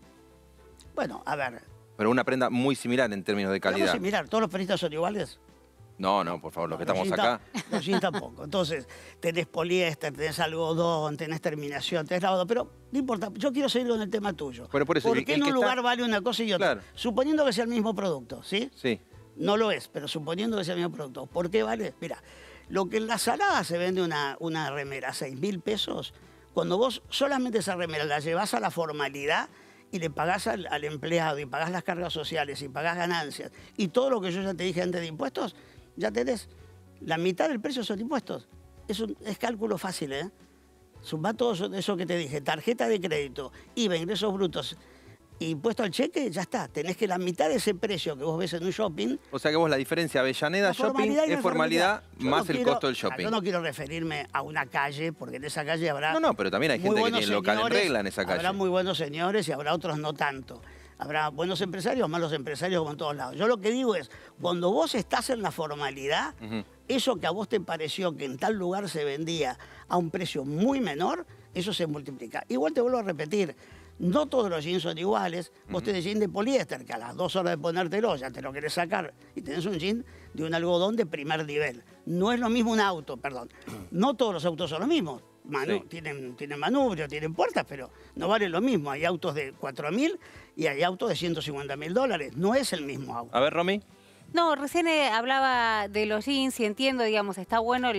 Bueno, a ver, pero una prenda muy similar en términos de calidad. mirar, ¿todos los periodistas son iguales? No, no, por favor, los que Los estamos jeans acá. Los jeans tampoco. Entonces, tenés poliéster, tenés algodón, tenés terminación, tenés lavado. Pero no importa, yo quiero seguir con el tema tuyo. Pero por eso, ¿Por el qué que en un está- lugar vale una cosa y otra? Claro. Suponiendo que sea el mismo producto, ¿sí? Sí. No lo es, pero suponiendo que sea el mismo producto. ¿Por qué vale? Mira, lo que en la salada se vende una remera a 6.000 pesos, cuando vos solamente esa remera la llevás a la formalidad y le pagás al empleado y pagás las cargas sociales y pagás ganancias y todo lo que yo ya te dije antes de impuestos, ya tenés la mitad del precio son impuestos. Es cálculo fácil, ¿eh? Sumá todo eso que te dije, tarjeta de crédito, IVA, ingresos brutos, impuesto al cheque, ya está. Tenés que la mitad de ese precio que vos ves en un shopping... O sea que vos la diferencia Avellaneda La Shopping formalidad y la es formalidad Yo más no el quiero- costo del shopping. Yo no quiero referirme a una calle, porque en esa calle habrá... No, no, pero también hay muy gente que buenos tiene local en señores, regla en esa calle. Habrá muy buenos señores y habrá otros no tanto. Habrá buenos empresarios, malos empresarios, como en todos lados. Yo lo que digo es, cuando vos estás en la formalidad, eso que a vos te pareció que en tal lugar se vendía a un precio muy menor, eso se multiplica. Igual te vuelvo a repetir, no todos los jeans son iguales. Vos tenés jean de poliéster, que a las 2 horas de ponértelo ya te lo querés sacar. Y tenés un jean de un algodón de primer nivel. No es lo mismo un auto, perdón. No todos los autos son los mismos. Sí. Tienen manubrio, tienen puertas, pero no vale lo mismo. Hay autos de 4.000 y hay autos de $150.000. No es el mismo auto. A ver, Romy. No, recién hablaba de los jeans y entiendo, digamos, está bueno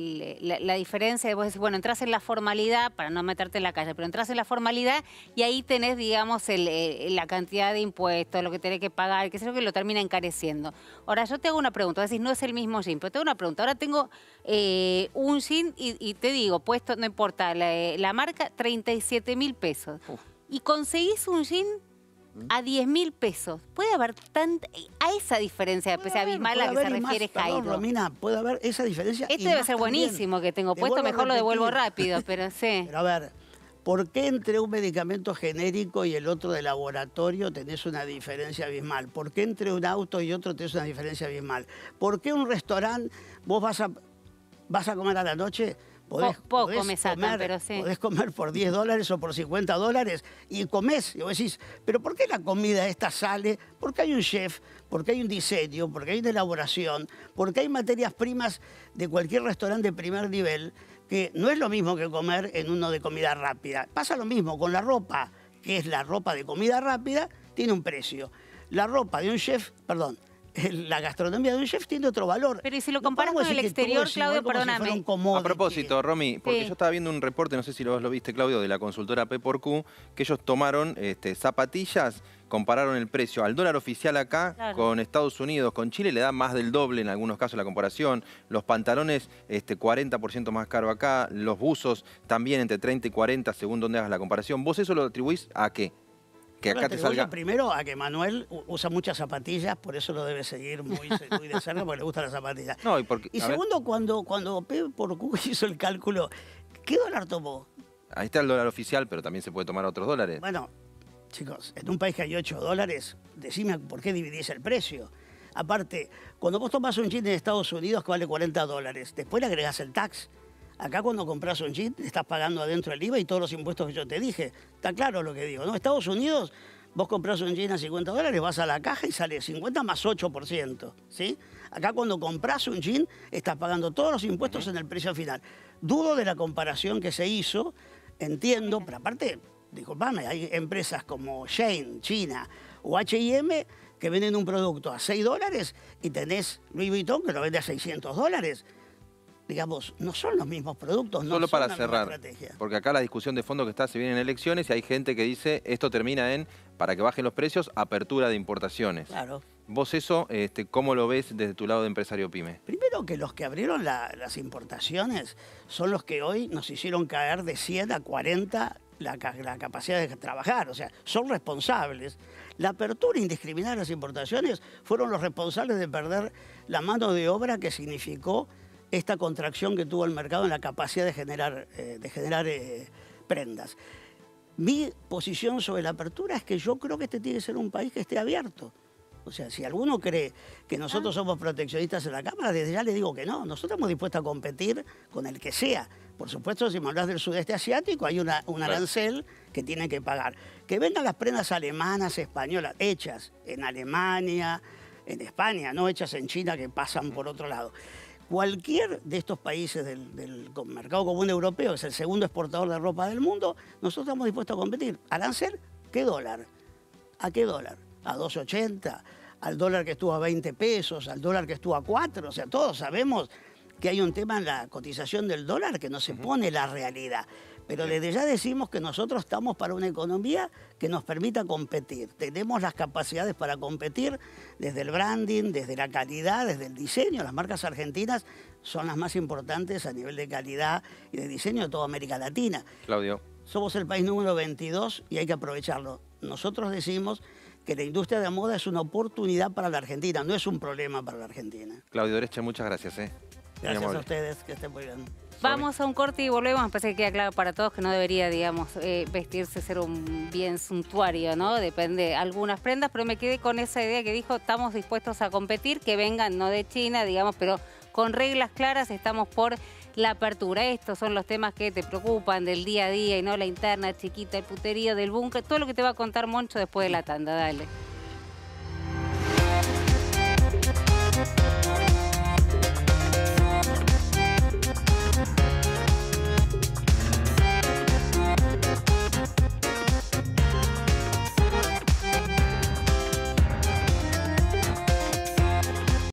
la diferencia de vos decís, bueno, entras en la formalidad para no meterte en la calle, pero entras en la formalidad y ahí tenés, digamos, la cantidad de impuestos, lo que tenés que pagar, que es lo que lo termina encareciendo. Ahora, yo te hago una pregunta, decís, no es el mismo jean, pero te hago una pregunta. Ahora tengo un jean y te digo, puesto, no importa, la marca, 37.000 pesos. Y conseguís un jean a 10.000 pesos. Puede haber a esa diferencia de peso abismal a la que se refiere Jairo. Romina, puede haber esa diferencia. Esto y debe más ser también. buenísimo que tengo Te puesto, vuelvo a mejor lo devuelvo repetir. rápido, pero sí. Pero a ver, ¿por qué entre un medicamento genérico y el otro de laboratorio tenés una diferencia abismal? ¿Por qué entre un auto y otro tenés una diferencia abismal? ¿Por qué un restaurante vos vas a comer a la noche? Poco me sacan, pero sí. Podés comer por $10 o por $50 y comés. Y vos decís, ¿pero por qué la comida esta sale? Porque hay un chef, porque hay un diseño, porque hay una elaboración, porque hay materias primas de cualquier restaurante de primer nivel, que no es lo mismo que comer en uno de comida rápida. Pasa lo mismo con la ropa, que es la ropa de comida rápida, tiene un precio. La ropa de un chef, perdón, la gastronomía de un chef tiene otro valor. Pero y si lo No comparas podemos con el decir que todo exterior, es igual Claudio, como si fuera perdóname. un commodity. A propósito, Romy, porque Sí. yo estaba viendo un reporte, no sé si lo viste, Claudio, de la consultora P por Q, que ellos tomaron zapatillas, compararon el precio al dólar oficial acá Claro. con Estados Unidos, con Chile le da más del doble en algunos casos la comparación, los pantalones 40% más caro acá, los buzos también entre 30 y 40 según donde hagas la comparación. ¿Vos eso lo atribuís a qué? Que Yo acá lo te atribuyo salga... primero a que Manuel usa muchas zapatillas, por eso lo debe seguir muy de cerca, porque le gustan las zapatillas. No, y porque, Y a ver, segundo, cuando P por Q hizo el cálculo, ¿qué dólar tomó? ahí está el dólar oficial, pero también se puede tomar a otros dólares. Bueno, chicos, en un país que hay $8, decime por qué dividís el precio. Aparte, cuando vos tomás un jean en Estados Unidos que vale $40, después le agregás el tax. Acá cuando compras un jean estás pagando adentro el IVA y todos los impuestos que yo te dije. Está claro lo que digo, ¿no? Estados Unidos, vos compras un jean a $50, vas a la caja y sale 50 más 8%, ¿sí? Acá cuando compras un jean estás pagando todos los impuestos en el precio final. Dudo de la comparación que se hizo, entiendo, pero aparte, disculpame, hay empresas como Shein, China, o H&M que venden un producto a $6 y tenés Louis Vuitton que lo vende a $600. Digamos, no son los mismos productos, no Solo son para la misma cerrar, estrategia. porque acá la discusión de fondo que está, se vienen elecciones y hay gente que dice esto termina en, para que bajen los precios, apertura de importaciones. Claro. ¿Vos eso, cómo lo ves desde tu lado de empresario pyme? Primero que los que abrieron las importaciones son los que hoy nos hicieron caer de 100 a 40 la capacidad de trabajar, o sea, son responsables. La apertura indiscriminada de las importaciones fueron los responsables de perder la mano de obra que significó esta contracción que tuvo el mercado en la capacidad de generar prendas. Mi posición sobre la apertura es que yo creo que este tiene que ser un país que esté abierto. O sea, si alguno cree que nosotros somos proteccionistas en la Cámara, desde ya le digo que no. Nosotros estamos dispuestos a competir con el que sea. Por supuesto, si me hablas del sudeste asiático, hay un arancel que tienen que pagar. Que vengan las prendas alemanas, españolas, hechas en Alemania, en España, no hechas en China que pasan por otro lado. Cualquier de estos países del mercado común europeo, que es el segundo exportador de ropa del mundo, nosotros estamos dispuestos a competir. ¿Arancel? ¿Qué dólar? ¿A qué dólar? ¿A 2.80? ¿Al dólar que estuvo a 20 pesos? ¿Al dólar que estuvo a 4? O sea, todos sabemos que hay un tema en la cotización del dólar que no se pone la realidad. Pero desde ya decimos que nosotros estamos para una economía que nos permita competir. Tenemos las capacidades para competir desde el branding, desde la calidad, desde el diseño. Las marcas argentinas son las más importantes a nivel de calidad y de diseño de toda América Latina. Claudio. Somos el país número 22 y hay que aprovecharlo. Nosotros decimos que la industria de moda es una oportunidad para la Argentina, no es un problema para la Argentina. Claudio Oreche, muchas gracias. Gracias a ustedes, que estén muy bien. Vamos a un corte y volvemos. Me parece que queda claro para todos que no debería, digamos, vestirse, ser un bien suntuario, ¿no? Depende de algunas prendas, pero me quedé con esa idea que dijo, estamos dispuestos a competir, que vengan no de China, digamos, pero con reglas claras, estamos por la apertura. Estos son los temas que te preocupan del día a día y no la interna chiquita, el puterío del búnker, todo lo que te va a contar Moncho después de la tanda. Dale.